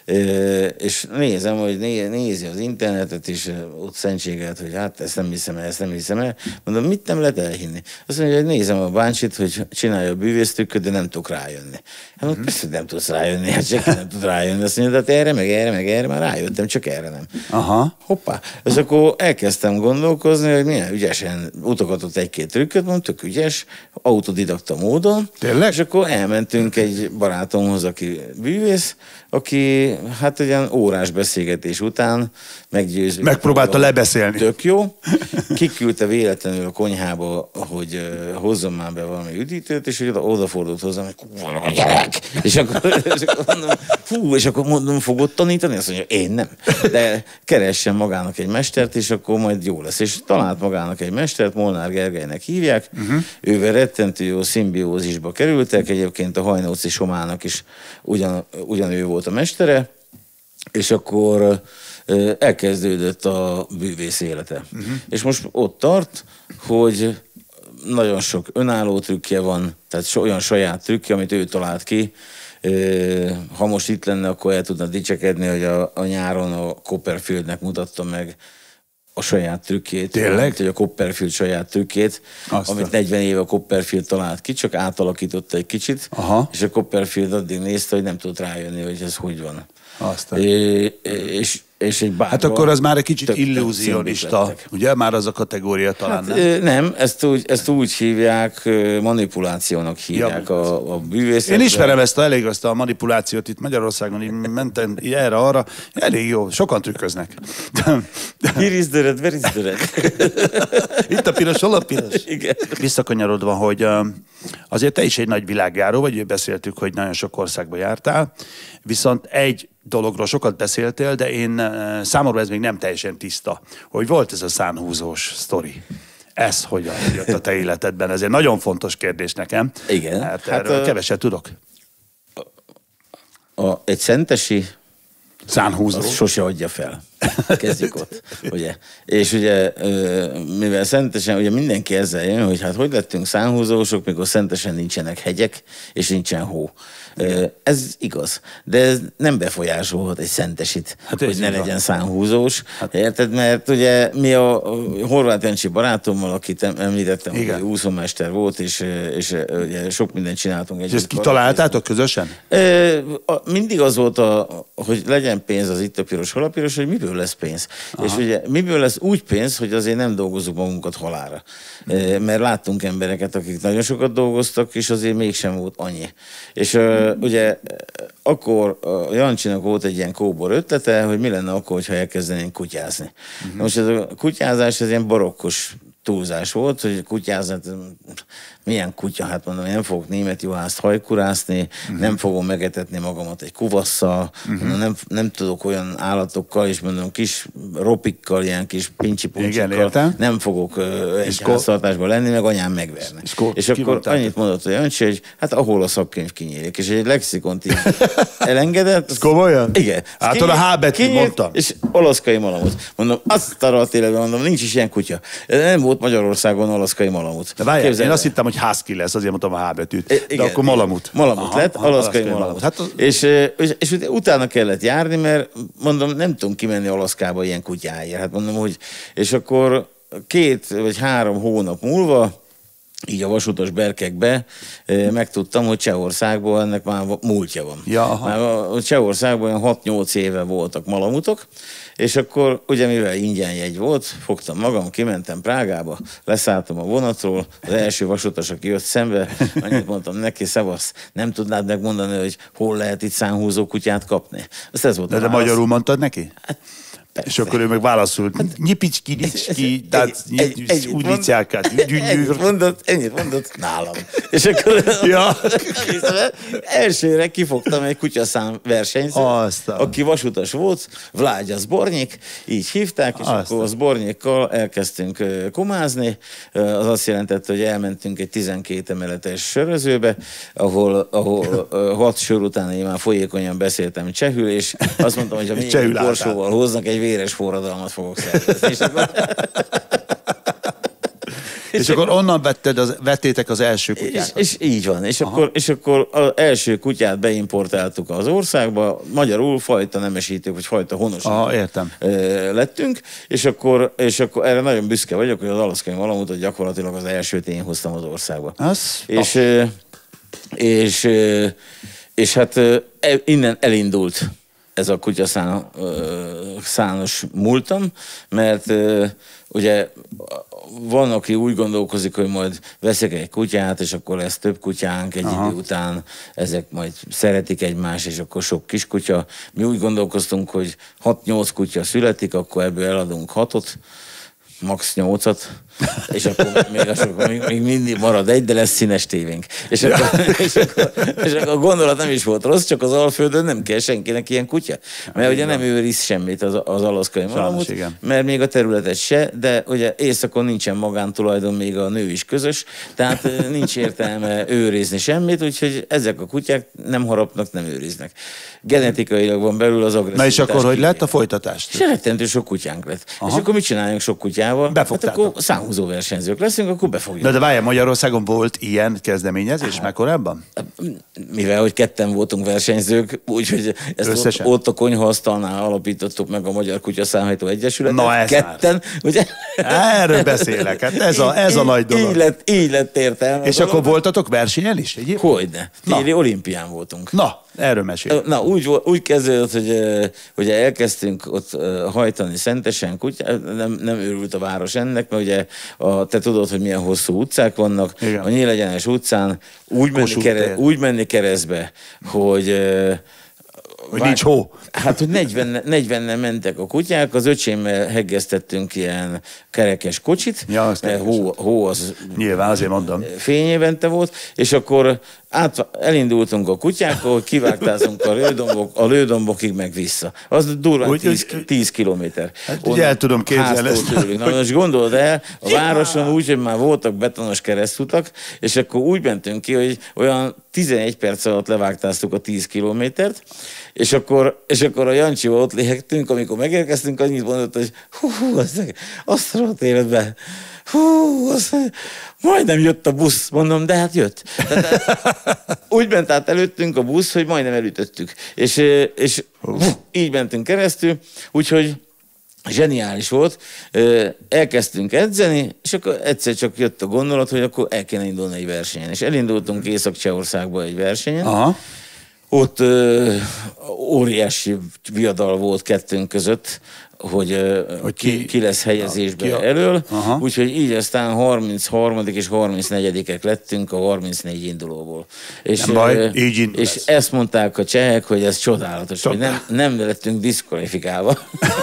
és nézem, hogy né, nézi az internetet, és ott szentséget, hogy hát ezt nem hiszem el, ezt nem hiszem el. Mondom, mit nem lehet elhinni? Azt mondja, hogy nézem a báncsit, hogy csinálja a bűvésztükköt, de nem tudok rájönni. Hát uh-huh. persze, nem tudsz rájönni, hát senki nem tud rájönni. Azt mondja, hát erre, meg erre, meg erre már rájöttem, csak erre nem. Aha. Hoppá. És akkor elkezdtem gondolkozni, hogy milyen ügyesen utogatott egy-két trükköt, mondom, tök ügyes, autodidakta módon. Tényleg? És akkor elmentünk egy barátomhoz, aki bűvész, aki hát olyan órás beszélgetés után meggyőző. Megpróbálta lebeszélni. Tök jó. Kiküldte véletlenül a konyhába, hogy uh, hozzon már be valami üdítőt, és hogy oda, odafordult hozzám, hogy kurva gyerek! És akkor, és akkor mondom, fú, és akkor mondom, fogod tanítani? Azt mondja, én nem. De keressen magának egy mestert, és akkor majd jó lesz. És talált magának egy mestert, Molnár Gergelynek hívják. Uh-huh. Ővel rettentő jó szimbiózisba kerültek. Egyébként a Hajnóci Somának is ugyan, ugyanő volt a mestere, és akkor elkezdődött a bűvész élete. Uh-huh. És most ott tart, hogy nagyon sok önálló trükkje van, tehát olyan saját trükkje, amit ő talált ki. Ha most itt lenne, akkor el tudna dicsekedni, hogy a, a nyáron a Copperfieldnek mutatta meg a saját trükkét. Tényleg? Hogy a Copperfield saját trükkét, Aztán. amit negyven éve a Copperfield talált ki, csak átalakította egy kicsit, Aha. és a Copperfield addig nézte, hogy nem tudott rájönni, hogy ez hogy van. Aztán. É, és, és egy bárba, hát akkor az már egy kicsit illúzionista, ugye? Már az a kategória talán, hát, nem? Nem, ezt úgy, ezt úgy hívják, manipulációnak hívják ja. a, a bűvészet. Én ismerem ezt a, elég azt a manipulációt itt Magyarországon, így mentem így erre-arra, elég jó, sokan trükköznek. Hirizdöred, verizdöred. Itt a piros, hol a piros? Igen. Visszakanyarodva, hogy azért te is egy nagy világjáró vagy, beszéltük, hogy nagyon sok országba jártál, viszont egy dologról sokat beszéltél, de én számomra ez még nem teljesen tiszta, hogy volt ez a szánhúzós sztori. Ez hogyan jött a te életedben? Ez egy nagyon fontos kérdés nekem. Igen. Mert hát erről a... keveset tudok. A, egy szentesi szánhúzó. Az sose adja fel. Kezdjük ott, ugye. És ugye, mivel szentesen, ugye mindenki ezzel jön, hogy hát hogy lettünk szánhúzósok, mikor szentesen nincsenek hegyek, és nincsen hó. Igen. Ez igaz, de ez nem befolyásolhat egy szentesit, hát hogy ne legyen szánhúzós. Hát. Érted? Mert ugye mi a Horváth Jancsi barátommal, akit említettem, igen, hogy úszómester volt, és, és ugye sok mindent csináltunk. És ezt kitaláltátok közösen? Mindig az volt, a, hogy legyen pénz az itt a piros, hol a piros, hogy miből lesz pénz. Aha. És ugye miből lesz úgy pénz, hogy azért nem dolgozzuk magunkat halálra. Hmm. Mert láttunk embereket, akik nagyon sokat dolgoztak, és azért mégsem volt annyi. És uh, ugye akkor a Jancsinak volt egy ilyen kóbor ötlete, hogy mi lenne akkor, ha elkezdenénk kutyázni. Uh-huh. Most ez a kutyázás, ez ilyen barokkos túlzás volt, hogy kutyázni, milyen kutya, hát mondom, nem fogok német juhászt hajkurászni, uh-huh. nem fogom megetetni magamat egy kuvasszal, uh-huh. mondom, nem, nem tudok olyan állatokkal, és mondom, kis ropikkal, ilyen kis pincsi-puncsikkal, nem fogok uh, egy háztartásban lenni, meg anyám megverni. És, és akkor annyit mondott a Jancsi, hogy hát ahol a szakkönyv kinyílik, és egy lexikont így elengedett. Ez komolyan? Igen. Hát a H betűt mondtam. És olaszkai malamot. Mondom, azt a rohadt életben mondom, nincs is ilyen kutya. Nem volt volt Magyarországon alaszkai malamut. De várjál, én azt hittem, hogy husky lesz, azért mondtam a H betűt. E, igen, de akkor malamut. Malamut aha, lett, aha, alaszkai malamut. malamut. Hát az... és, és, és utána kellett járni, mert mondom, nem tudom kimenni Alaszkába ilyen kutyáért. Hát mondom, hogy... És akkor két vagy három hónap múlva így a vasutas berkekbe megtudtam, hogy Csehországban ennek már múltja van. Ja, már a Csehországban olyan hat-nyolc éve voltak malamutok, és akkor ugye mivel ingyen jegy volt, fogtam magam, kimentem Prágába, leszálltam a vonatról, az első vasutas, aki jött szembe, annyit mondtam neki, szevasz, nem tudnád megmondani, hogy hol lehet itt szánhúzó kutyát kapni? Azt ez volt de, de magyarul mondtad neki? Hát, persze. És akkor ő meg válaszolt, hát, nyipicski, nicski, tehát úgyicsákat, ennyit mondott, ennyit mondott nálam. És akkor ja. elsőre kifogtam egy kutyaszám versenyzőt, aki vasutas volt, Vlágya Zbornyik, így hívták, és Aztán. akkor a Zbornyikkal elkezdtünk komázni. Az azt jelentette, hogy elmentünk egy tizenkét emeletes sörözőbe, ahol, ahol hat sör után én már folyékonyan beszéltem csehül, és azt mondtam, hogy ha még egy borsóval hoznak, egy véres forradalmat fogok szervezni. És akkor, és akkor onnan vetted az, vettétek az első kutyát. És, és így van. És akkor, és akkor az első kutyát beimportáltuk az országba, magyarul fajta nemesítők, vagy fajta honosok Aha, értem. lettünk, és akkor, és akkor erre nagyon büszke vagyok, hogy az alaszkai malamutot gyakorlatilag az elsőt én hoztam az országba. Az és, és, és, és hát innen elindult ez a kutyaszános múltam, mert ugye van, aki úgy gondolkozik, hogy majd veszek egy kutyát, és akkor lesz több kutyánk egy Aha. idő után, ezek majd szeretik egymást, és akkor sok kiskutya. Mi úgy gondolkoztunk, hogy hat-nyolc kutya születik, akkor ebből eladunk hatot, max. nyolcat, és akkor még, akkor még, még mindig marad egy, de lesz színes tévénk. És akkor, és, akkor, és akkor a gondolat nem is volt rossz, csak az Alföldön nem kell senkinek ilyen kutya. Mert ugye nem őriz semmit az, az alaszkai malamut, mert még a területet se, de ugye északon nincsen magántulajdon, még a nő is közös, tehát nincs értelme őrizni semmit, úgyhogy ezek a kutyák nem harapnak, nem őriznek. Genetikailag van belül az agresszivitás. Na és akkor hogy lett a folytatás? És rettentő sok kutyánk lett. Aha. És akkor mit csináljunk sok kutyával? Hát akkor számhúzó versenyzők leszünk, akkor befogjuk. De, de várjál, Magyarországon volt ilyen kezdeményezés már korábban? Mivel, hogy ketten voltunk versenyzők, úgyhogy ezt ott, ott a konyhaasztalnál alapítottuk meg a Magyar Kutyaszámító Egyesületet. Na ez ketten, már. Ugye? Erről beszélek, hát ez a, ez a nagy dolog. Így lett, így lett értelme. És akkor voltatok versenyen is? Hogyne. Téli olimpián voltunk. Na, erről mesél. Na, úgy, úgy kezdődött, hogy, hogy elkezdtünk ott hajtani szentesen kutyát, nem, nem őrült a város ennek, mert ugye a, te tudod, hogy milyen hosszú utcák vannak. Igen. A Nyílegyenes utcán úgy menni, kere, úgy menni keresztbe, hogy hogy nincs hó. Hát, hogy negyvenen mentek a kutyák, az öcsémmel heggeztettünk ilyen kerekes kocsit, ja, mert hó, hó az nyilván, azért mondom. Fényévente volt, és akkor át, elindultunk a kutyákkal, kivágtázunk a, lődombok, a lődombokig meg vissza. Az durván tíz kilométer. Hát ugye el tudom képzelni ezt. Na most gondold el, a városon úgy, hogy már voltak betonos keresztutak, és akkor úgy mentünk ki, hogy olyan tizenegy perc alatt levágtáztuk a tíz kilométert, és akkor, és akkor a Jancsival ott léhektünk, amikor megérkeztünk, annyit mondott, hogy hú, hú, azt, azt rohadt életben, hú, azt, majdnem jött a busz, mondom, de hát jött. Tehát, úgy ment át előttünk a busz, hogy majdnem elütöttük. És, és hú, így mentünk keresztül, úgyhogy zseniális volt. Elkezdtünk edzeni, és akkor egyszer csak jött a gondolat, hogy akkor el kéne indulni egy versenyen. És elindultunk Észak-Csehországba egy versenyen. Aha. Ott ö, óriási viadal volt kettőnk között, hogy, ö, hogy ki, ki lesz helyezésbe ki a... elől. Úgyhogy így aztán harmincharmadik és harmincnegyedikek lettünk a harmincnégy indulóból. És, nem baj, így indul és ezt mondták a csehek, hogy ez csodálatos, Csod... hogy nem, nem lettünk diszkvalifikálva.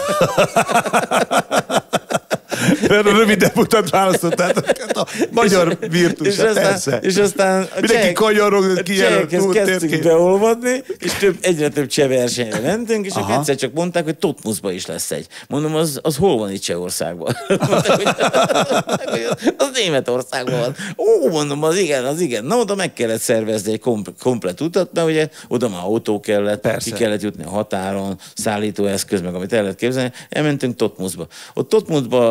Mert a rövidebb utat választottátok, a magyar virtus, persze. És aztán a mindenki kanyarog, csehekhez kezdtünk beolvadni, és több, egyre több cseh versenyre mentünk, és akkor egyszer csak mondták, hogy Totmuszban is lesz egy. Mondom, az, az hol van itt Csehországban? Mondták, hogy az Németországban van. Ó, mondom, az igen, az igen. Na, oda meg kellett szervezni egy komplet utat, mert ugye oda már autó kellett, persze. Ki kellett jutni a határon, szállítóeszköz, meg amit el lehet képzelni. Elmentünk Totmuszba. Ott Totmuszba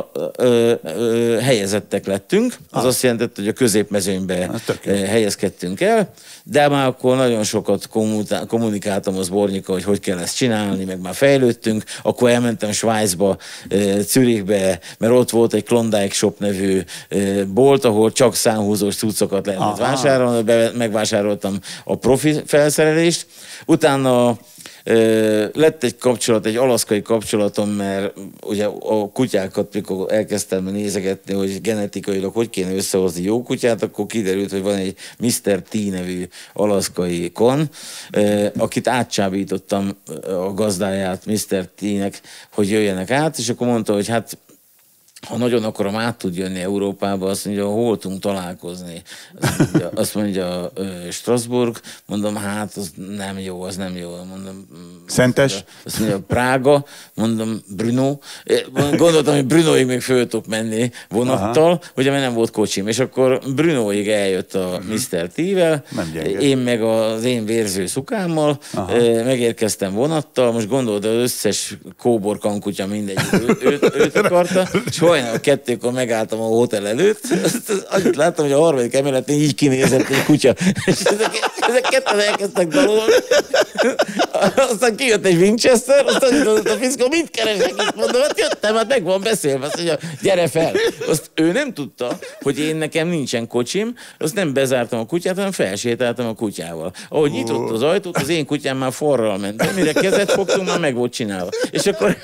ö, ö, helyezettek lettünk, az ah. azt jelentett, hogy a középmezőnybe helyezkedtünk el, de már akkor nagyon sokat kommunikáltam az Bornyika, hogy hogy kell ezt csinálni, meg már fejlődtünk, akkor elmentem Svájcba, Zürichbe, mert ott volt egy Klondike Shop nevű bolt, ahol csak számhúzós cuccokat lehetett vásárolni, megvásároltam a profi felszerelést, utána lett egy kapcsolat, egy alaszkai kapcsolatom, mert ugye a kutyákat, mikor elkezdtem nézegetni, hogy genetikailag hogy kéne összehozni jó kutyát, akkor kiderült, hogy van egy miszter T nevű alaszkai kon, akit átcsábítottam a gazdáját miszter T-nek, hogy jöjjenek át, és akkor mondta, hogy hát ha nagyon akarom, át tud jönni Európába, azt mondja, hol tudunk találkozni. Azt mondja, azt mondja Strasbourg, mondom, hát az nem jó, az nem jó. Mondom, Szentes? Azt mondja, Prága, mondom, Brno. Gondoltam, hogy Brnoig még föl tudok menni vonattal, aha, ugye mert nem volt kocsim. És akkor Brnoig eljött a uh-huh. miszter T-vel, én meg az én vérző szukámmal, aha, megérkeztem vonattal, most gondolod, az összes kóbor kankutya mindegy, ő, őt, őt akarta, és a kettőkor megálltam a hotel előtt, annyit láttam, hogy a harmadik emeletén így kinézett egy kutya. És ezek, ezek ketten elkezdtek dalolni. Aztán kijött egy Winchester, aztán mondott a fiszkó, mit keresek itt? Mondom, hát jöttem, hát meg van beszélve. Azt mondja, gyere fel. Azt ő nem tudta, hogy én nekem nincsen kocsim, azt nem bezártam a kutyát, hanem felsétáltam a kutyával. Ahogy nyitott az ajtót, az én kutyám már forral ment. De mire kezet fogtunk, már meg volt csinálva. És akkor...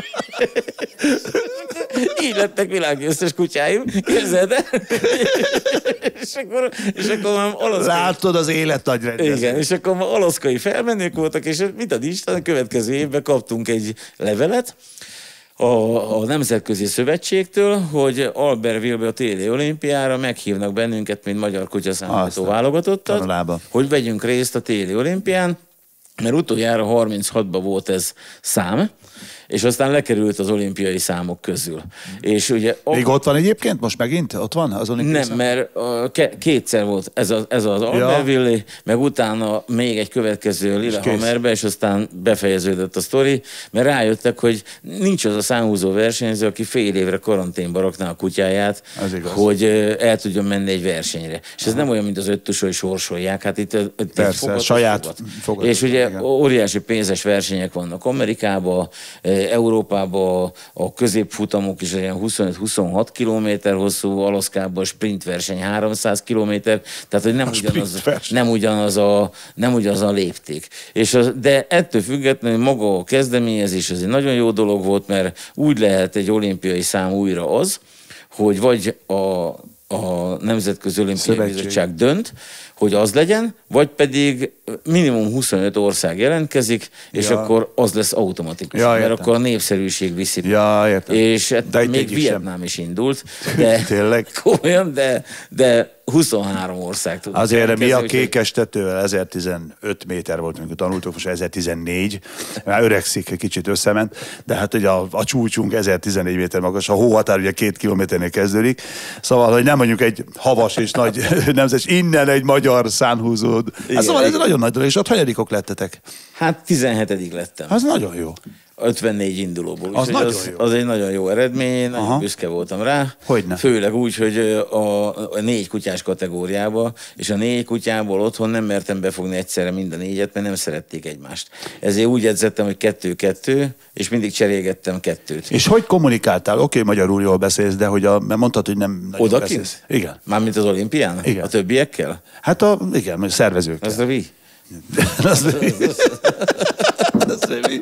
így lettek világgyőztes kutyáim, képzeld el? és akkor, és akkor már alaszkai... Látod az élet nagy rendezvény. Igen, és akkor már alaszkai felmenők voltak, és mit ad Isten, a következő évben kaptunk egy levelet a, a Nemzetközi Szövetségtől, hogy Albertville-be a téli olimpiára meghívnak bennünket, mint magyar kutyaszámító válogatottat, hogy vegyünk részt a téli olimpián, mert utoljára harminchatban volt ez szám, és aztán lekerült az olimpiai számok közül. És ugye, még ott van egyébként? Most megint? Ott van az olimpiai Nem, szám? mert a, ke, kétszer volt ez, a, ez az Albertville, ja, meg utána még egy következő Lillehammerbe, és aztán befejeződött a sztori, mert rájöttek, hogy nincs az a számhúzó versenyző, aki fél évre karanténba rakná a kutyáját, hogy el tudjon menni egy versenyre. És ez nem olyan, mint az öttus, hogy sorsolják. Hát itt, itt persze, saját fogat. És ugye igen, óriási pénzes versenyek vannak Amerikában, Európában a középfutamok is olyan huszonöt-huszonhat kilométer hosszú, Alaszkában a sprintverseny háromszáz kilométer, tehát hogy nem ugyanaz, nem ugyanaz a, nem ugyanaz a lépték. És az, de ettől függetlenül maga a kezdeményezés az egy nagyon jó dolog volt, mert úgy lehet egy olimpiai szám újra az, hogy vagy a, a Nemzetközi Olimpiai Bizottság dönt, hogy az legyen, vagy pedig minimum huszonöt ország jelentkezik, és ja, akkor az lesz automatikus. Ja, mert akkor a népszerűség viszi. Ja, és hát még Vietnám sem is indult. De, tényleg? Komolyan, de, de huszonhárom ország tud. Azért mi a kékes tetővel ezertizenöt méter volt, amikor tanultuk, most ezertizennégy. Már öregszik, kicsit összement, de hát ugye a, a csúcsunk ezertizennégy méter magas, a hóhatár ugye két kilométernél kezdődik. Szóval, hogy nem mondjuk egy havas és nagy nemzet, innen egy magyar szánhúzó. Hát szóval ez nagyon nagy dolog, és ott hanyadikok lettetek? Hát tizenhetedik lettem. Az nagyon jó. ötvennégy indulóból. Az, nagyon az, jó. az egy nagyon jó eredmény, nagyon aha, büszke voltam rá. Hogyne. Főleg úgy, hogy a, a négy kutyás kategóriába, és a négy kutyából otthon nem mertem befogni egyszerre mind a négyet, mert nem szerették egymást. Ezért úgy edzettem, hogy kettő-kettő, és mindig cserélgettem kettőt. És hogy kommunikáltál? Oké, okay, magyarul jól beszélsz, de hogy a, mert mondtad, hogy nem nagyon odakint? Beszélsz. Igen. Mármint az olimpián? Igen. A többiekkel? Hát a, igen, a szervezőkkel. Az a vi. Az a vi. Az a vi.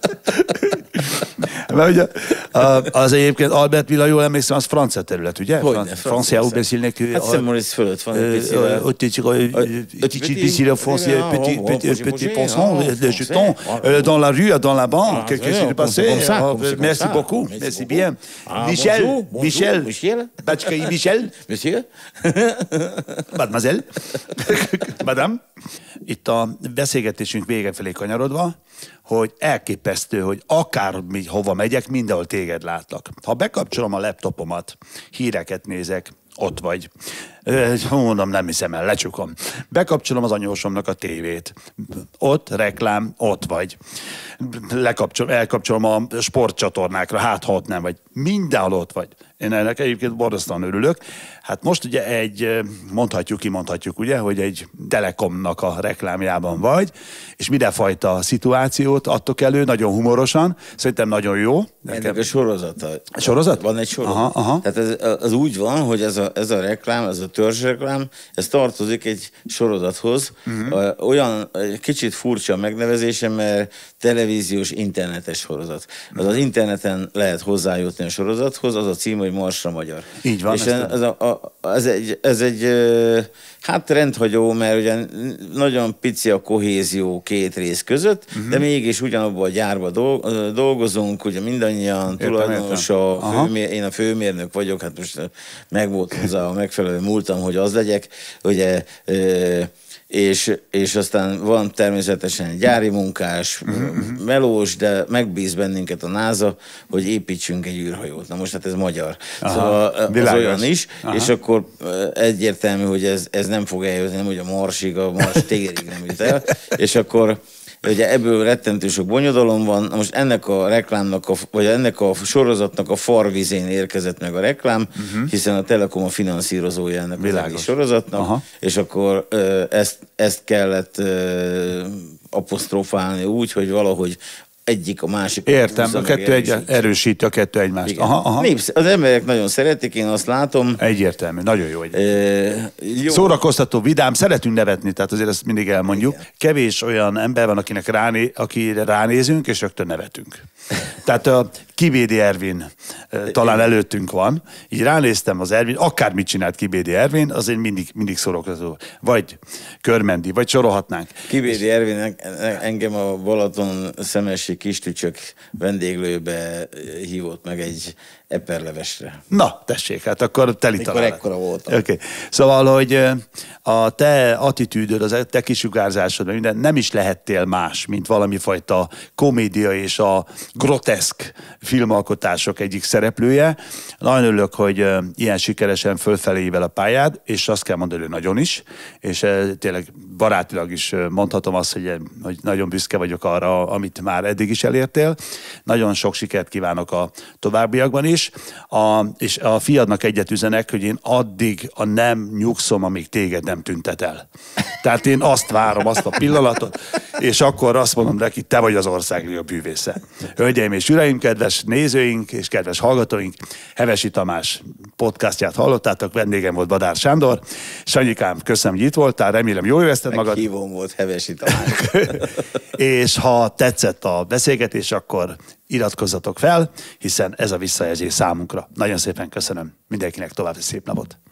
Mert ugye az egyébként Albertville, jól emlékszem, az francia terület, ugye? Hogyne, franciául beszélnek. Hát Saint-Maurice fölött van egy picivel. Ott egy difficile français, petit pensant, le jeton, dans la rue, dans la banque, qu'est-ce qui s'est passé? Merci beaucoup, merci bien. Michel, Michel, Bacskei Michel. Monsieur? Mademoiselle, Madame. Itt a beszélgetésünk vége felé kanyarodva, hogy elképesztő, hogy akármi hova megyek, mindenhol téged látlak. Ha bekapcsolom a laptopomat, híreket nézek, ott vagy. Mondom, nem hiszem el, lecsukom. Bekapcsolom az anyósomnak a tévét. Ott reklám, ott vagy. Lekapcsolom, elkapcsolom a sportcsatornákra, hát ha ott nem vagy. Mindenhol ott vagy. Én ennek egyébként borzasztóan örülök. Hát most ugye egy, mondhatjuk, kimondhatjuk ugye, hogy egy Telekomnak a reklámjában vagy, és mindenfajta szituációt adtok elő, nagyon humorosan, szerintem nagyon jó. Ennek a sorozata. A sorozat? Van egy sorozat. Aha, aha. Tehát ez, az úgy van, hogy ez a, ez a reklám, ez a törzsreklám, ez tartozik egy sorozathoz. Uh-huh. Olyan kicsit furcsa megnevezése, mert televíziós internetes sorozat. Az az interneten lehet hozzájutni a sorozathoz, az a cím, hogy Marsra magyar. Így van. És ez, a, a, ez, egy, ez egy hát rendhagyó, mert ugye nagyon pici a kohézió két rész között, uh-huh. de mégis ugyanabban a gyárban dolgozunk, ugye mindannyian tulajdonos, a főmér, én a főmérnök vagyok, hát most megvolt hozzá a megfelelő múltam, hogy az legyek, ugye és, és aztán van természetesen gyári munkás, uh-huh. melós, de megbíz bennünket a NASA, hogy építsünk egy űrhajót. Na most hát ez magyar. Aha, szóval az olyan is, aha. és akkor egyértelmű, hogy ez, ez nem fog eljutni, nem ugye a Marsig, a Mars térig nem jut el, és akkor ugye ebből rettentő sok bonyodalom van. Na most ennek a reklámnak, a, vagy ennek a sorozatnak a farvizén érkezett meg a reklám, uh-huh. hiszen a Telekom a finanszírozója ennek Világos. Az egész sorozatnak, aha. és akkor ezt, ezt kellett apostrofálni úgy, hogy valahogy egyik a másik. Értem, a kettő egy, erősíti a kettő egymást. Aha, aha. Népsz, az emberek nagyon szeretik, én azt látom. Egyértelmű, nagyon jó. E, jó. Szórakoztató, vidám, szeretünk nevetni, tehát azért ezt mindig elmondjuk. Igen. Kevés olyan ember van, akinek ráné, akire ránézünk, és rögtön nevetünk. Tehát a Kibédi Ervin talán előttünk van, így ránéztem az Ervin, akármit csinált Kibédi Ervin, azért mindig, mindig szórakoztató. Vagy Körmendi, vagy sorolhatnánk. Kibédi Ervin engem a Balaton Szemesség Kistücsök vendéglőbe hívott meg egy eperlevesre. Na, tessék, hát akkor teli talán. Mikor ekkora voltam. Okay. Szóval, hogy a te attitűdöd, az te kisugárzásod, minden, nem is lehettél más, mint valami fajta komédia és a groteszk filmalkotások egyik szereplője. Nagyon örülök, hogy ilyen sikeresen fölfelé ível a pályád, és azt kell mondani, hogy nagyon is, és tényleg barátilag is mondhatom azt, hogy, hogy nagyon büszke vagyok arra, amit már eddig is elértél. Nagyon sok sikert kívánok a továbbiakban is. A, és a fiadnak egyet üzenek, hogy én addig a nem nyugszom, amíg téged nem tüntet el. Tehát én azt várom, azt a pillanatot, és akkor azt mondom neki, te vagy az ország legjobb művésze. Hölgyeim és uraim, kedves nézőink és kedves hallgatóink, Hevesi Tamás podcastját hallottátok, vendégem volt Badár Sándor. Sanyikám, köszönöm, hogy itt voltál, remélem jól érezted magad. Meghívom volt Hevesi Tamás. És ha tetszett a beszélgetés, akkor iratkozzatok fel, hiszen ez a visszajelzés számunkra. Nagyon szépen köszönöm mindenkinek, további szép napot!